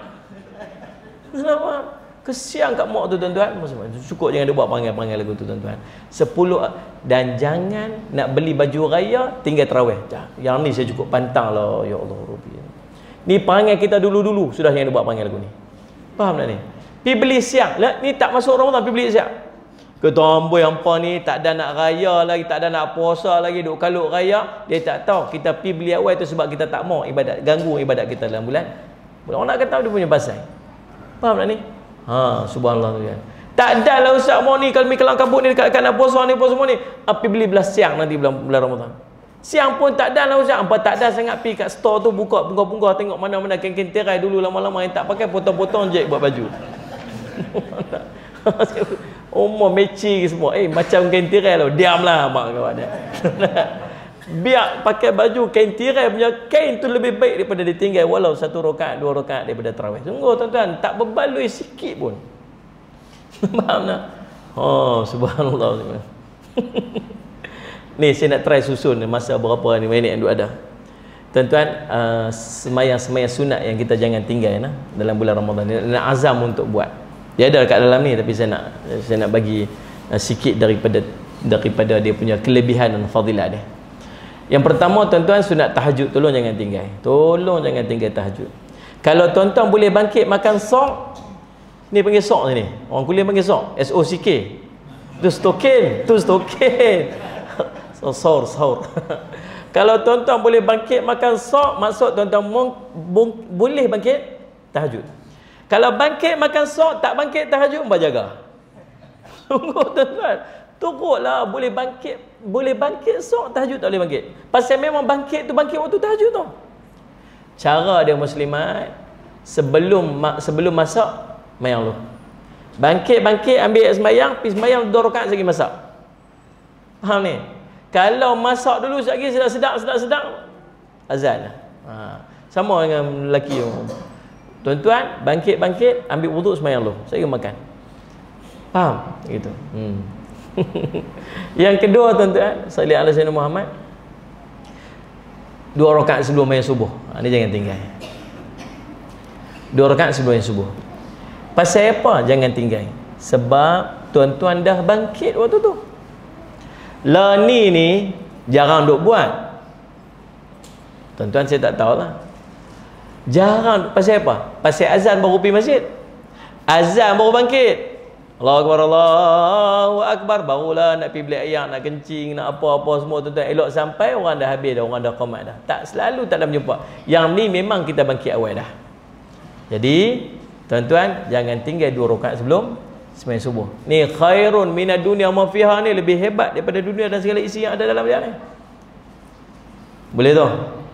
Kenapa? Kesian kat mak tu tuan-tuan. Cukup jangan dia buat perangai-perangai lagu tu tuan-tuan. Sepuluh. Dan jangan nak beli baju raya tinggal tarawih. Yang ni saya cukup pantang lah, ya Allah Rabbi. Ni perangai kita dulu-dulu, sudah jangan dia buat perangai lagu ni. Faham tak ni? Pergi beli siap lah, ni tak masuk Ramadan, pergi beli siap. Kata amboi hampa ni tak ada nak raya lagi, tak ada nak puasa lagi, duk kaluk raya. Dia tak tahu kita pergi beli awal tu sebab kita tak mau ibadat, ganggu ibadat kita dalam bulan. Orang nak kata dia punya pasal. Faham tak ni? Ha, subhanallah tu kan. Tak ada lah Ustaz mau ni kalau mi kelang kabut ni dekat dekat nak puasa ni puasa ni. Api beli belah siang nanti bulan bulan Ramadan. Siang pun tak ada lah Ustaz. Apa tak ada sangat pi kat store tu buka punggah-punggah tengok mana-mana kain-kain tirai dulu lama-lama yang tak pakai potong-potong je buat baju. Umur meci semua. Eh macam kain tirai lah. Diamlah mak kawan dia. Biar pakai baju kain tirai punya kain tu lebih baik daripada ditinggal walau satu rakaat dua rakaat daripada tarawih. Sungguh tuan-tuan tak berbaloi sikit pun. Faham tak? Oh, subhanallah. Ni saya nak try susun masa berapa ni minit yang duk ada. Tuan-tuan, uh, semayang-semayang sunat yang kita jangan tinggal nah, dalam bulan Ramadan ni, nak azam untuk buat. Dia ada kat dalam ni tapi saya nak saya nak bagi uh, sikit daripada daripada dia punya kelebihan dan fadilat dia. Yang pertama tuan-tuan, sunat tahajud tolong jangan tinggal. Tolong jangan tinggal tahajud. Kalau tuan-tuan boleh bangkit makan sok, ni panggil sok ni, orang kuliah panggil sok, S O C K. Tu stokin, tu stokin. So sahur, sahur. Kalau tuan-tuan boleh bangkit makan sok, maksud tuan-tuan boleh bangkit tahajud. Kalau bangkit makan sok, tak bangkit tahajud, berjaga. Sungguh tuan-tuan, turutlah boleh bangkit, boleh bangkit sok, tahajud tak boleh bangkit. Pasal memang bangkit tu bangkit waktu tahajud tu. Cara dia muslimat, sebelum sebelum masak mayang lu. Bangkit-bangkit ambil semayang, pergi semayang dua rakaat lagi masak. Faham ni? Kalau masak dulu sekejap lagi sedap-sedap sedap-sedap azan lah. Ha. Sama dengan lelaki tu. Tuan-tuan, bangkit-bangkit ambil wuduk semayang lu. Saya makan. Faham? Gitu. Hmm. Yang kedua tuan-tuan, salli ala sayyidina Muhammad. Dua rakaat sebelum mayang subuh. Ha, ni jangan tinggal. Dua rakaat sebelum mayang subuh. Pasal apa jangan tinggal? Sebab tuan-tuan dah bangkit waktu tu. Lah ni ni jarang duk buat. Tuan-tuan saya tak tahulah. Jarang. Pasal apa? Pasal azan baru pergi masjid. Azan baru bangkit. Allahu Akbar, Allahu Akbar, barulah nak pergi beli air, nak kencing, nak apa-apa semua tuan-tuan. Elok sampai orang dah habis dah, orang dah qamat dah. Tak selalu tak ada berjumpa. Yang ni memang kita bangkit awal dah. Jadi tuan-tuan, jangan tinggal dua rakaat sebelum sembahyang subuh. Ni khairun minad dunya ma fiha, ni lebih hebat daripada dunia dan segala isi yang ada dalam dia ni. Boleh tu?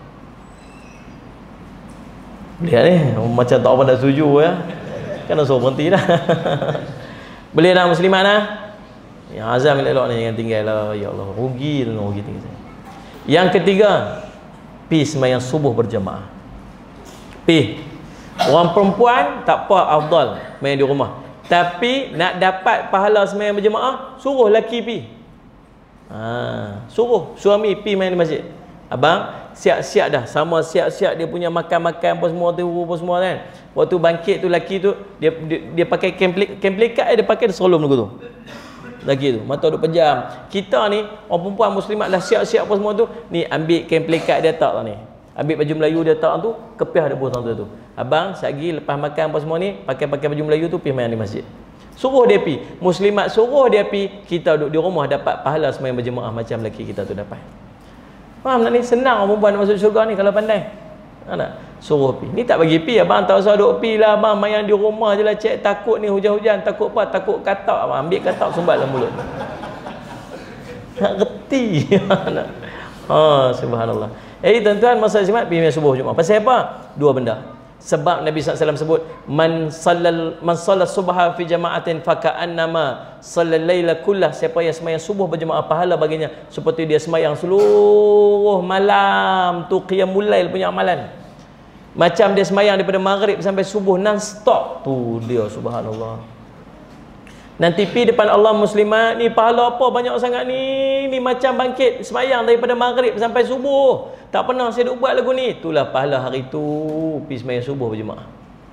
Boleh ni? Macam tak apa nak setuju ya. Kan dah suruh berhenti dah. Boleh dah muslimat dah? Yang azam elok ni jangan tinggal lah. Ya Allah, rugi tu rugi tinggal. Yang ketiga, pi sembahyang subuh berjemaah. Pi. Orang perempuan tak apa afdal main di rumah. Tapi nak dapat pahala sembahyang berjemaah, suruh lelaki pi. Ha, suruh suami pi main di masjid. Abang siap-siap dah, sama siap-siap dia punya makan-makan apa semua tu apa semua kan. Waktu bangkit tu lelaki tu dia dia, dia pakai kemplikat dia pakai dia serolom lagu tu. Lagi tu mata duk pejam. Kita ni orang perempuan muslimat dah siap-siap apa semua tu, ni ambil kemplikat dia tak lah ni. Ambil baju Melayu dia tak tu, kepiah dia buang tu. Abang, sehari lepas makan apa semua ni, pakai-pakai baju Melayu tu pergi main di masjid. Suruh dia pi. Muslimat suruh dia pi, kita duduk di rumah dapat pahala sembahyang berjemaah macam lelaki kita tu dapat. Faham tak ni? Senang orang perempuan masuk syurga ni kalau pandai. Ha tak? Suruh pi. Ni tak bagi pi, abang tak usah duduk pi lah abang, main di rumah je lah cek, takut ni hujan-hujan, takut apa? Takut katak abang. Ambil katak sumbat dalam mulut. Nak reti. Ha, subhanallah. Eh tuan-tuan, masa Jumaat pergi subuh Jumaat. Pasal apa? Dua benda. Sebab Nabi sallallahu alaihi wasallam sebut, man sallal man sallal subha fi jama'atin faka'annama sallal laila kullah. Siapa yang sembahyang subuh berjemaah, pahala baginya seperti dia sembahyang seluruh malam tu, qiyamul lail punya amalan. Macam dia sembahyang daripada maghrib sampai subuh non stop. Tu dia, subhanallah. Nanti pi depan Allah muslimat, ni pahala apa banyak sangat ni. Ni macam bangkit sembahyang daripada maghrib sampai subuh. Tak pernah saya duk buat lagu ni. Itulah pahala hari tu pi sembahyang subuh berjemaah.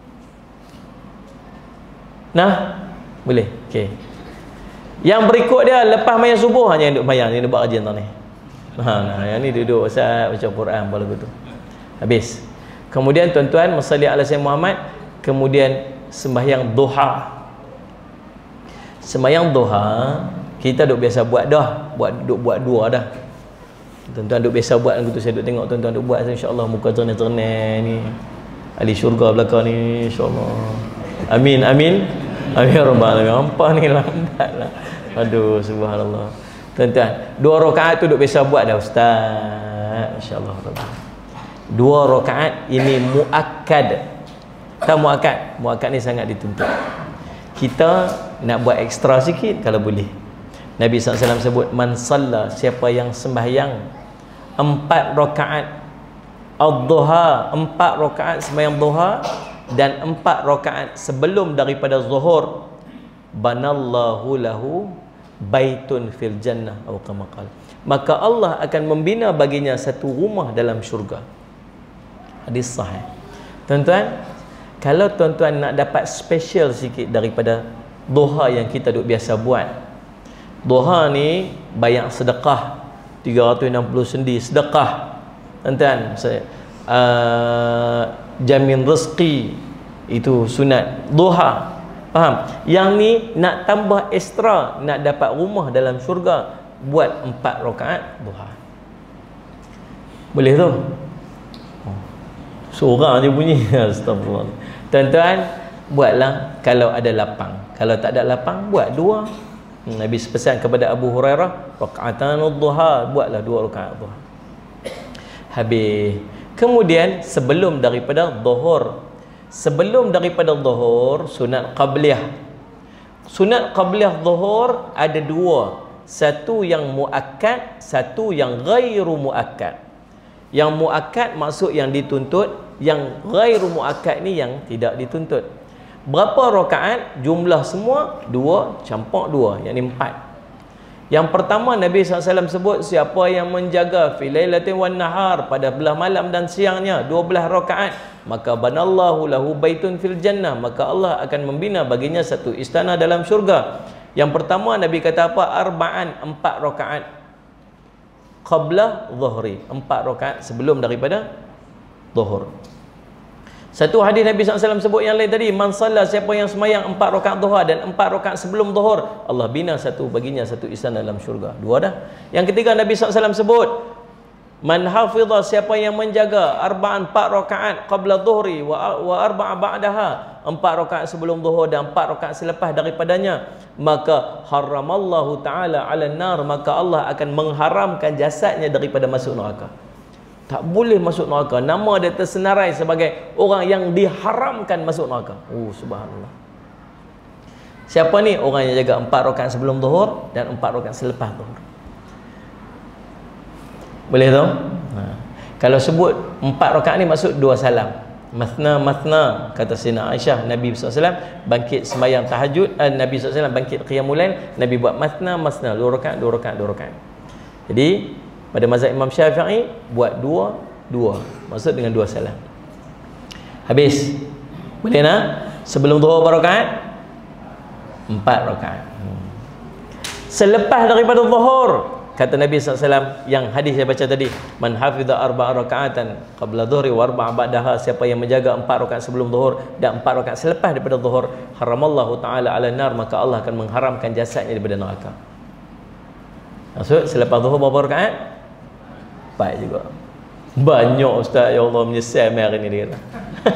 Nah, boleh. Okey. Yang berikut dia lepas sembahyang subuh hanya duk sembahyang, ni duk buat kajian tau ni. Ha, nah, yang ni duduk Ustaz baca Quran apa lagu tu. Habis. Kemudian tuan-tuan, masalli ala sayyidina Muhammad, kemudian sembahyang duha. Sembahyang duha kita duk biasa buat dah, buat duk buat dua dah. Tuan-tuan duk biasa buat lagu tu, saya duk tengok tuan-tuan duk buat, insya-Allah muka cerna-cerna ni. Ahli syurga belakang ni, insya-Allah. Amin amin. Amin rabbal alamin. Apa ni lambat lah. Aduh, subhanallah. Tuan-tuan, dua rakaat tu duk biasa buat dah ustaz. Insya-Allah. Dua rakaat ini muakkad. Tak muakkad. Muakkad ni sangat dituntut. Kita nak buat ekstra sikit kalau boleh. Nabi sallallahu alaihi wasallam sebut, man salla, siapa yang sembahyang empat rakaat ad-duha, empat rakaat sembahyang duha dan empat rakaat sebelum daripada zuhur, banallahu lahu baitun fil jannah atau kama qala, maka Allah akan membina baginya satu rumah dalam syurga. Hadis sahih. Tuan-tuan, kalau tuan-tuan nak dapat special sikit daripada duha yang kita duk biasa buat, duha ni banyak sedekah, tiga ratus enam puluh sendi sedekah. Tuan-tuan, uh, jamin rezeki itu sunat duha. Faham? Yang ni nak tambah ekstra, nak dapat rumah dalam syurga, buat empat rakaat duha. Boleh tu? Oh. Seorang je bunyi. Astagfirullah. Tuan-tuan, buatlah kalau ada lapang. Kalau tak ada lapang, buat dua. Nabi pesan kepada Abu Hurairah, rakaatan duha, buatlah dua rakaat duha. Habis. Kemudian sebelum daripada zuhur, sebelum daripada zuhur, sunat qabliyah. Sunat qabliyah zuhur ada dua. Satu yang muakkad, satu yang ghairu muakkad. Yang muakkad maksud yang dituntut, yang ghairu muakkad ni yang tidak dituntut. Berapa rakaat? Jumlah semua dua, campak dua, yakni empat. Yang pertama Nabi sallallahu alaihi wasallam sebut, siapa yang menjaga filailatin wan nahar, pada belah malam dan siangnya dua belas rakaat, maka banallahu lahu baitun fil jannah, maka Allah akan membina baginya satu istana dalam syurga. Yang pertama Nabi kata apa? Arba'an, empat rakaat qabla zuhri, empat rakaat sebelum daripada zuhur. Satu hadis Nabi sallallahu alaihi wasallam sebut yang lain tadi, man salla, siapa yang semayang empat rakaat duha dan empat rakaat sebelum zuhur, Allah bina satu baginya satu istana dalam syurga. Dua dah. Yang ketiga Nabi sallallahu alaihi wasallam sebut, man hafidha, siapa yang menjaga arba'an, empat rakaat qabla dhuhri wa, wa arba'a ba'daha, empat rakaat sebelum zuhur dan empat rakaat selepas daripadanya, maka haramallahu ta'ala 'alan nar, maka Allah akan mengharamkan jasadnya daripada masuk neraka. Tak boleh masuk neraka. Nama dia tersenarai sebagai orang yang diharamkan masuk neraka. Oh, subhanallah. Siapa ni? Orang yang jaga empat rakaat sebelum zuhur dan empat rakaat selepas zuhur. Boleh tahu? Ha. Kalau sebut empat rakaat ni maksud dua salam. Mathna mathna, kata Sayyidina Aisyah, Nabi sallallahu alaihi wasallam bangkit sembahyang tahajud, eh, Nabi sallallahu alaihi wasallam bangkit qiyamul lail, Nabi buat mathna mathna, dua rakaat, dua rakaat, dua rakaat. Jadi pada mazhab Imam Syafi'i buat dua, dua. Maksud dengan dua salam. Habis. Boleh nak? Sebelum zuhur berapa rakaat? Empat rakaat. Hmm. Selepas daripada zuhur, kata Nabi sallallahu alaihi wasallam yang hadis saya baca tadi, man hafidha arba'a rakaatan qabla dhuhri wa arba'a ba'daha, siapa yang menjaga empat rakaat sebelum zuhur dan empat rakaat selepas daripada zuhur, haramallahu ta'ala 'alan nar, maka Allah akan mengharamkan jasadnya daripada neraka. Maksud selepas zuhur berapa rakaat? Empat juga. Banyak ustaz, ya Allah, menyesal mai hari ni dia kata.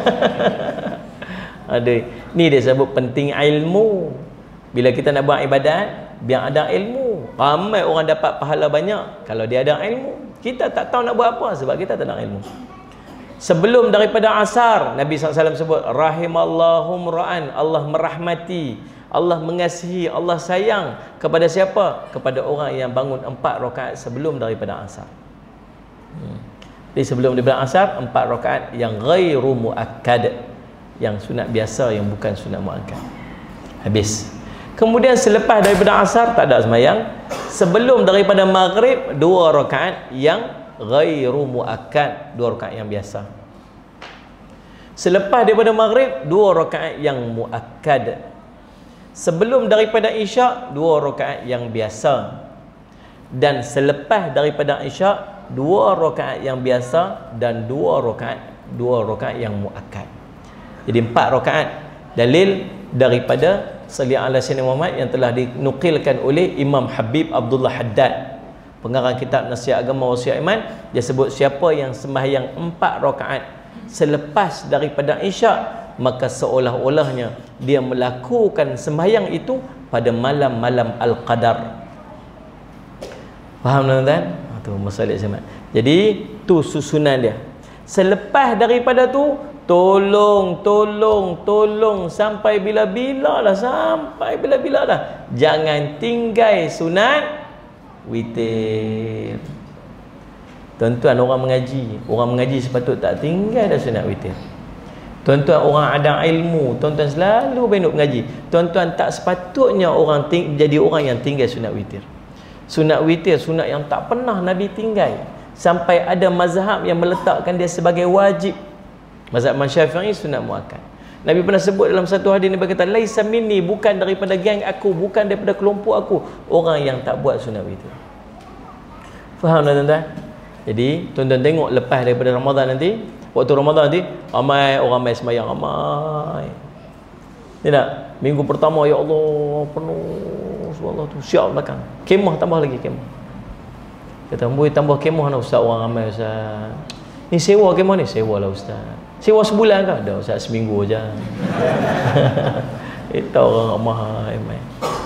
Ada. Ni dia sebut penting ilmu. Bila kita nak buat ibadat, biar ada ilmu. Ramai orang dapat pahala banyak kalau dia ada ilmu. Kita tak tahu nak buat apa sebab kita tak ada ilmu. Sebelum daripada asar, Nabi sallallahu alaihi wasallam sebut, rahimallahum ra'an, Allah merahmati, Allah mengasihi, Allah sayang kepada siapa? Kepada orang yang bangun empat rakaat sebelum daripada asar. Hmm. Jadi sebelum daripada asar, empat rakaat yang ghairu muakkad, yang sunat biasa, yang bukan sunat muakkad. Habis. Kemudian selepas daripada asar tak ada sembahyang. Sebelum daripada maghrib, dua rakaat yang ghairu muakkad, dua rakaat yang biasa. Selepas daripada maghrib, dua rakaat yang muakkad. Sebelum daripada isyak, dua rakaat yang biasa. Dan selepas daripada isyak, dua rakaat yang biasa dan dua rakaat dua rakaat yang muakkad. Jadi empat rakaat. Dalil daripada salli ala sayyidina Muhammad yang telah dinukilkan oleh Imam Habib Abdullah Haddad, pengarang kitab Nasihat Agama Wasiat Iman. Dia sebut siapa yang sembahyang empat rakaat selepas daripada isyak maka seolah-olahnya dia melakukan sembahyang itu pada malam-malam Al-Qadar. Faham tuan-tuan? Tu masalah sama. Jadi tu susunan dia. Selepas daripada tu, tolong, tolong, tolong sampai bila-bila lah, sampai bila-bila lah. Jangan tinggal sunat witir. Tuan-tuan orang mengaji, orang mengaji sepatut tak tinggal dah sunat witir. Tuan-tuan orang ada ilmu, tuan-tuan selalu benuk mengaji. Tuan-tuan tak sepatutnya orang ting- jadi orang yang tinggal sunat witir. Sunat witir, sunat yang tak pernah Nabi tinggal. Sampai ada mazhab yang meletakkan dia sebagai wajib. Mazhab Imam Syafi'i sunat muakkad. Nabi pernah sebut dalam satu hadis, Nabi kata, laisa minni, bukan daripada geng aku, bukan daripada kelompok aku, orang yang tak buat sunat witir. Faham tak tuan-tuan? Jadi tuan-tuan tengok lepas daripada Ramadan nanti, waktu Ramadan nanti ramai orang mai sembahyang, ramai. Tidak, minggu pertama ya Allah penuh, subhanallah tu siap belakang. Kemah tambah lagi kemah. Kata boleh tambah kemah nak ustaz, orang ramai ustaz. Ni sewa kemah ni, sewa lah ustaz. Sewa sebulan ke? Dah ustaz, seminggu aja. Itu orang ramai mai.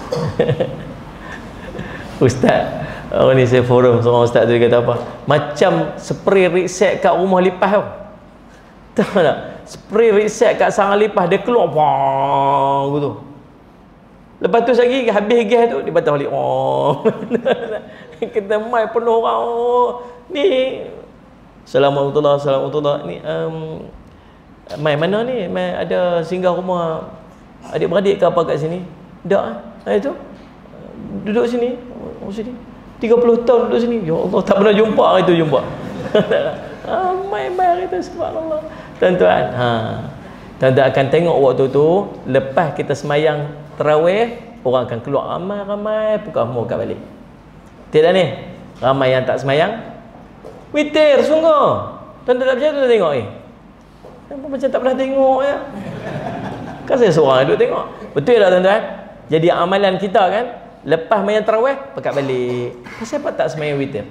Ustaz, oh ni saya forum seorang ustaz tu, dia kata apa? Macam spray reset kat rumah lipas tau. Tahu tak? Spray reset kat sarang lipas, dia keluar bang gitu. Lepas tu lagi habis gas tu dia patah balik. Oh. Kita mai penuh orang. Oh. Ni Assalamualaikum warahmatullahi ni um, mai mana ni? Mai ada singgah rumah adik-beradik ke apa kat sini? Tak ah. Ha, itu. Duduk sini. Oh sini. tiga puluh tahun duduk sini. Ya Allah, tak pernah jumpa hari tu jumpa. Ah, mai-mai hari tu, subhanallah. Tuan-tuan, ha. Tuan-tuan akan tengok waktu tu, lepas kita semayang tarawih, orang akan keluar ramai-ramai buka rumah kat balik. Tidak ni? Ramai yang tak semayang witir sungguh. Tuan-tuan tak percaya, tuan-tuan tengok eh. Kenapa macam tak pernah tengok ya? Kan saya seorang duduk tengok. Betul tak tuan-tuan? Jadi amalan kita kan, lepas semayang tarawih, pekat balik. Pasal apa tak semayang witir?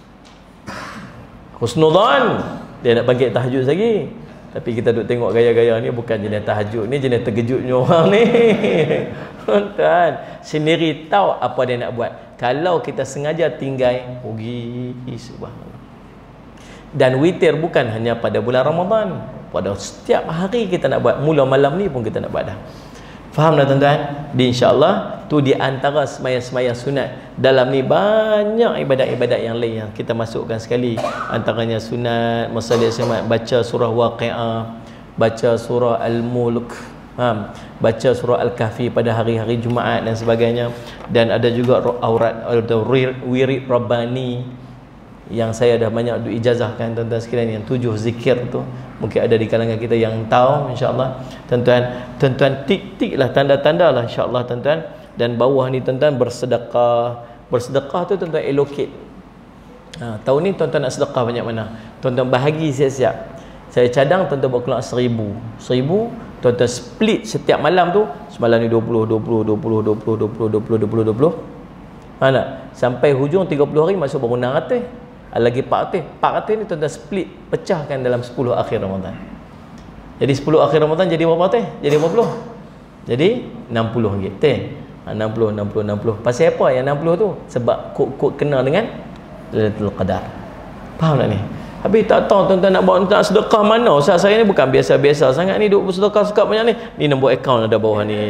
Husnudzan, dia nak bangkit tahajud lagi. Tapi kita duk tengok gaya-gaya ni bukan jenis tahajud, ni jenis terkejutnya orang ni. Tuan, sendiri tahu apa dia nak buat. Kalau kita sengaja tinggal, rugi, subhanallah. Dan witir bukan hanya pada bulan Ramadan, pada setiap hari kita nak buat. Mula malam ni pun kita nak buat dah. Faham tak tuan-tuan? Di insya-Allah tu di antara sembahyang-sembahyang sunat. Dalam ni banyak ibadat-ibadat yang lain yang kita masukkan sekali. Antaranya sunat masalah semat, baca surah Waqiah, baca surah Al-Mulk, ha, baca surah Al-Kahfi pada hari-hari Jumaat dan sebagainya. Dan ada juga aurat atau wirid rabbani yang saya dah banyak duk ijazahkan tuan-tuan sekalian, yang tujuh zikir tu. Mungkin ada di kalangan kita yang tahu, insya-Allah. Tuan-tuan, tuan-tuan tik-tik lah tanda-tanda lah insya-Allah tuan-tuan. Dan bawah ni tuan-tuan bersedekah. Bersedekah tu tuan-tuan allocate. Ha, tahun ni tuan-tuan nak sedekah banyak mana? Tuan-tuan bahagi siap-siap. Saya cadang tuan-tuan buat keluar seribu. Seribu, tuan-tuan split setiap malam tu. Semalam ni dua puluh, dua puluh, dua puluh, dua puluh, dua puluh, dua puluh, dua puluh, dua puluh. Ha tak? Sampai hujung tiga puluh hari masuk baru enam ratus. Lagi empat ratus. empat ratus ni tuan-tuan split, pecahkan dalam sepuluh akhir Ramadan. Jadi sepuluh akhir Ramadan jadi berapa teh? Jadi berapa puluh? Jadi enam puluh ringgit. Teh. enam puluh, enam puluh, enam puluh. Pasal apa yang enam puluh tu? Sebab kod-kod kena dengan Lailatul Qadar. Faham tak ni? Habis tak tahu tuan-tuan nak buat nak sedekah mana. Ustaz saya ni bukan biasa-biasa sangat ni, duk bersedekah sekat banyak ni. Ni nombor akaun ada bawah ni.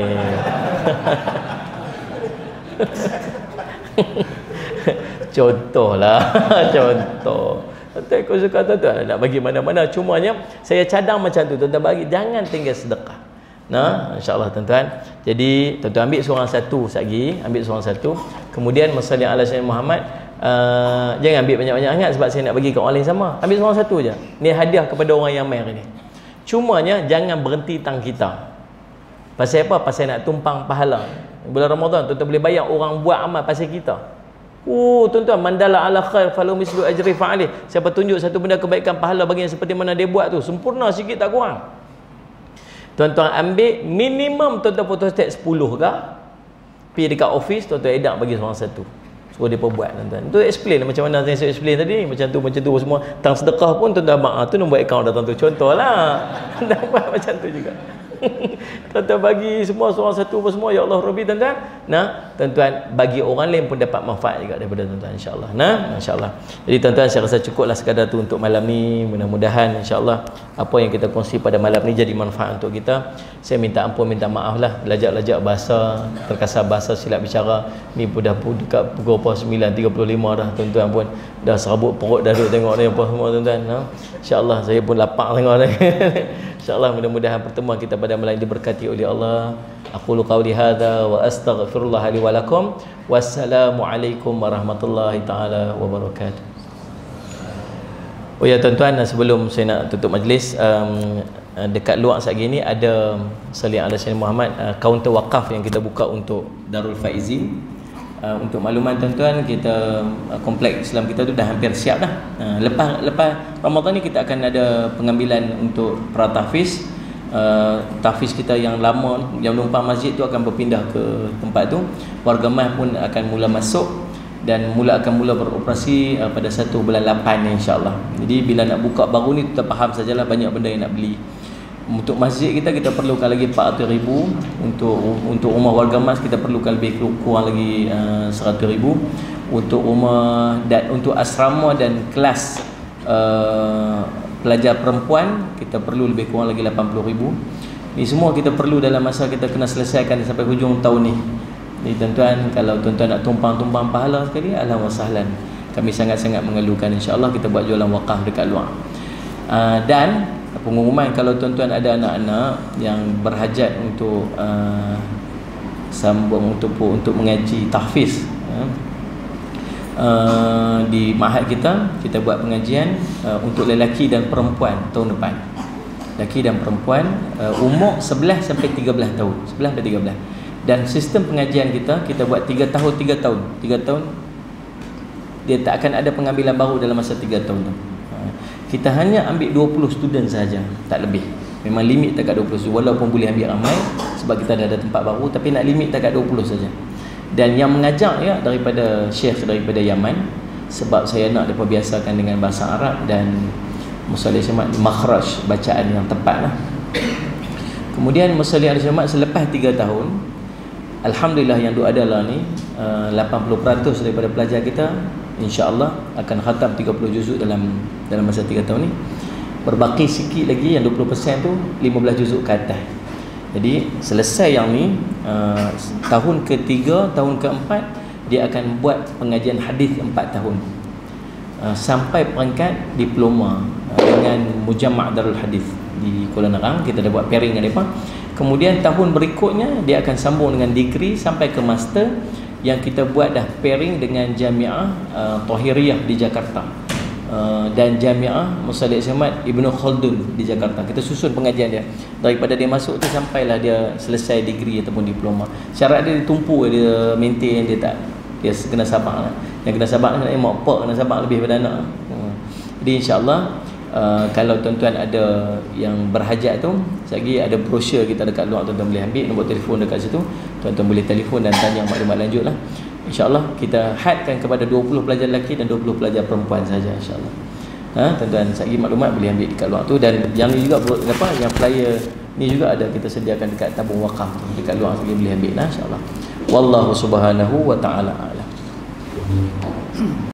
Contohlah. Contoh. Tuan-tuan aku suka tuan-tuan nak bagi mana-mana. Cumanya saya cadang macam tu. Tuan-tuan bagi, jangan tinggal sedekah. Nah, insya-Allah tuan-tuan. Jadi tuan-tuan ambil seorang satu lagi, ambil seorang satu. Kemudian masalah ala Sayyidina Muhammad, uh, jangan ambil banyak-banyak sangat sebab saya nak bagi ke orang lain sama. Ambil seorang satu je. Ni hadiah kepada orang yang mai hari ni. Cumanya jangan berhenti tang kita. Pasal apa? Pasal nak tumpang pahala. Bulan Ramadan tuan-tuan boleh bayar orang buat amal pasal kita. Oh, tuan-tuan, mandala ala khair falau mislu ajri fa'alih. Siapa tunjuk satu benda kebaikan, pahala baginya seperti mana dia buat tu. Sempurna sikit tak kurang. Tuan-tuan ambil minimum tuan-tuan photostat sepuluh ke. Pergi dekat office, tuan-tuan edak bagi seorang satu. Suruh dia buat tuan-tuan. Tu explain macam mana saya explain tadi. Macam tu, macam tu semua. Tang sedekah pun tuan-tuan abang, ah, tu nombor akaun datang tu. Contohlah. Dapat macam tu juga. Tuan-tuan bagi semua seorang satu apa semua, ya Allah Rabbi tuan-tuan. Nah, tuan-tuan bagi orang lain pun dapat manfaat juga daripada tuan-tuan, insya-Allah. Nah, insya-Allah. Jadi tuan-tuan, saya rasa cukuplah sekadar tu untuk malam ni. Mudah-mudahan insya-Allah apa yang kita kongsi pada malam ni jadi manfaat untuk kita. Saya minta ampun, minta maaf lah lajak-lajak bahasa, terkasar bahasa, silap bicara. Ni pun dah dekat pukul sembilan tiga puluh lima dah, tuan-tuan pun dah serabut perut dah duk tengok ni apa semua tuan-tuan. Nah, insya-Allah saya pun lapar tengok ni. InsyaAllah mudah-mudahan pertemuan kita pada malam ini diberkati oleh Allah. Aqulu qawli hadza wa astaghfirullah li wa lakum. Wassalamualaikum warahmatullahi taala wabarakatuh. Oh ya tuan-tuan, sebelum saya nak tutup majlis, um, dekat luar saat ini ada Salih Ala Syed Muhammad, uh, kaunter wakaf yang kita buka untuk Darul Faizin. Uh, untuk makluman tuan-tuan, kita uh, kompleks Islam kita tu dah hampir siap dah. Uh, lepas lepas Ramadan ni kita akan ada pengambilan untuk para tahfiz. Uh, tahfiz kita yang lama yang numpang masjid tu akan berpindah ke tempat tu. Warga Mas pun akan mula masuk dan mula akan mula beroperasi uh, pada satu bulan lapan ni, insya-Allah. Jadi bila nak buka baru ni, kita faham sajalah banyak benda yang nak beli. Untuk masjid kita kita perlukan lagi empat ratus ribu. Untuk untuk rumah warga Mas kita perlukan lebih kurang lagi uh, seratus ribu. Untuk rumah dan untuk asrama dan kelas uh, pelajar perempuan kita perlu lebih kurang lagi lapan puluh ribu. Ni semua kita perlu dalam masa kita kena selesaikan sampai hujung tahun ni. Jadi tuan-tuan, kalau tuan-tuan nak tumpang-tumpang pahala sekali, ahlan wa sahlan. Kami sangat-sangat mengeluhkan, insya-Allah kita buat jualan wakaf dekat luar. Uh, dan pengumuman, kalau tuan-tuan ada anak-anak yang berhajat untuk uh, sambung untuk untuk mengaji tahfiz uh, uh, di mahad kita, kita buat pengajian uh, untuk lelaki dan perempuan tahun depan. Lelaki dan perempuan uh, umur sebelas sampai tiga belas tahun, sebelas sampai tiga belas. Dan sistem pengajian kita kita buat tiga tahun tiga tahun. tiga tahun dia tak akan ada pengambilan baru dalam masa tiga tahun tu. Kita hanya ambil dua puluh student saja, tak lebih. Memang limit dekat dua puluh student, walaupun boleh ambil ramai sebab kita dah ada tempat baru, tapi nak limit dekat dua puluh saja. Dan yang mengajar ya daripada syekh daripada Yaman, sebab saya nak mereka biasakan dengan bahasa Arab dan Musalli Syamat makhraj bacaan yang tepat lah. Kemudian Musalli Syamat selepas tiga tahun, alhamdulillah yang duk ada lah ni, lapan puluh peratus daripada pelajar kita insya-Allah akan khatam tiga puluh juzuk dalam dalam masa tiga tahun ni. Berbaki sikit lagi yang dua puluh peratus tu lima belas juzuk ke atas. Jadi selesai yang ni, uh, tahun ketiga, tahun keempat dia akan buat pengajian hadis empat tahun. Uh, sampai peringkat diploma uh, dengan Mujamma' Darul Hadis di Kuala Nerang. Kita dah buat pairing dengan mereka. Kemudian tahun berikutnya dia akan sambung dengan degree sampai ke master, yang kita buat dah pairing dengan Jamiah uh, Tahiriyah di Jakarta uh, dan Jamiah Musalli Ahmad Ibnu Khaldun di Jakarta. Kita susun pengajian dia daripada dia masuk tu sampailah dia selesai degree ataupun diploma. Syarat dia ditumpu, dia maintain, dia tak, dia kena sabar lah. Yang kena sabar ni mak pak kena sabar lebih pada anak. uh. Jadi insya-Allah Uh, kalau tuan-tuan ada yang berhajat tu, lagi ada brosur kita dekat luar, tuan-tuan boleh ambil, nombor telefon dekat situ, tuan-tuan boleh telefon dan tanya maklumat lanjut lah. InsyaAllah kita hadkan kepada dua puluh pelajar lelaki dan dua puluh pelajar perempuan saja, insyaAllah. Ha, tuan-tuan lagi maklumat boleh ambil dekat luar tu. Dan yang ni juga apa, yang flyer ni juga ada kita sediakan dekat tabung wakaf tu, dekat luar lagi boleh ambil lah, insyaAllah. Wallahu subhanahu wa ta'ala a'lam.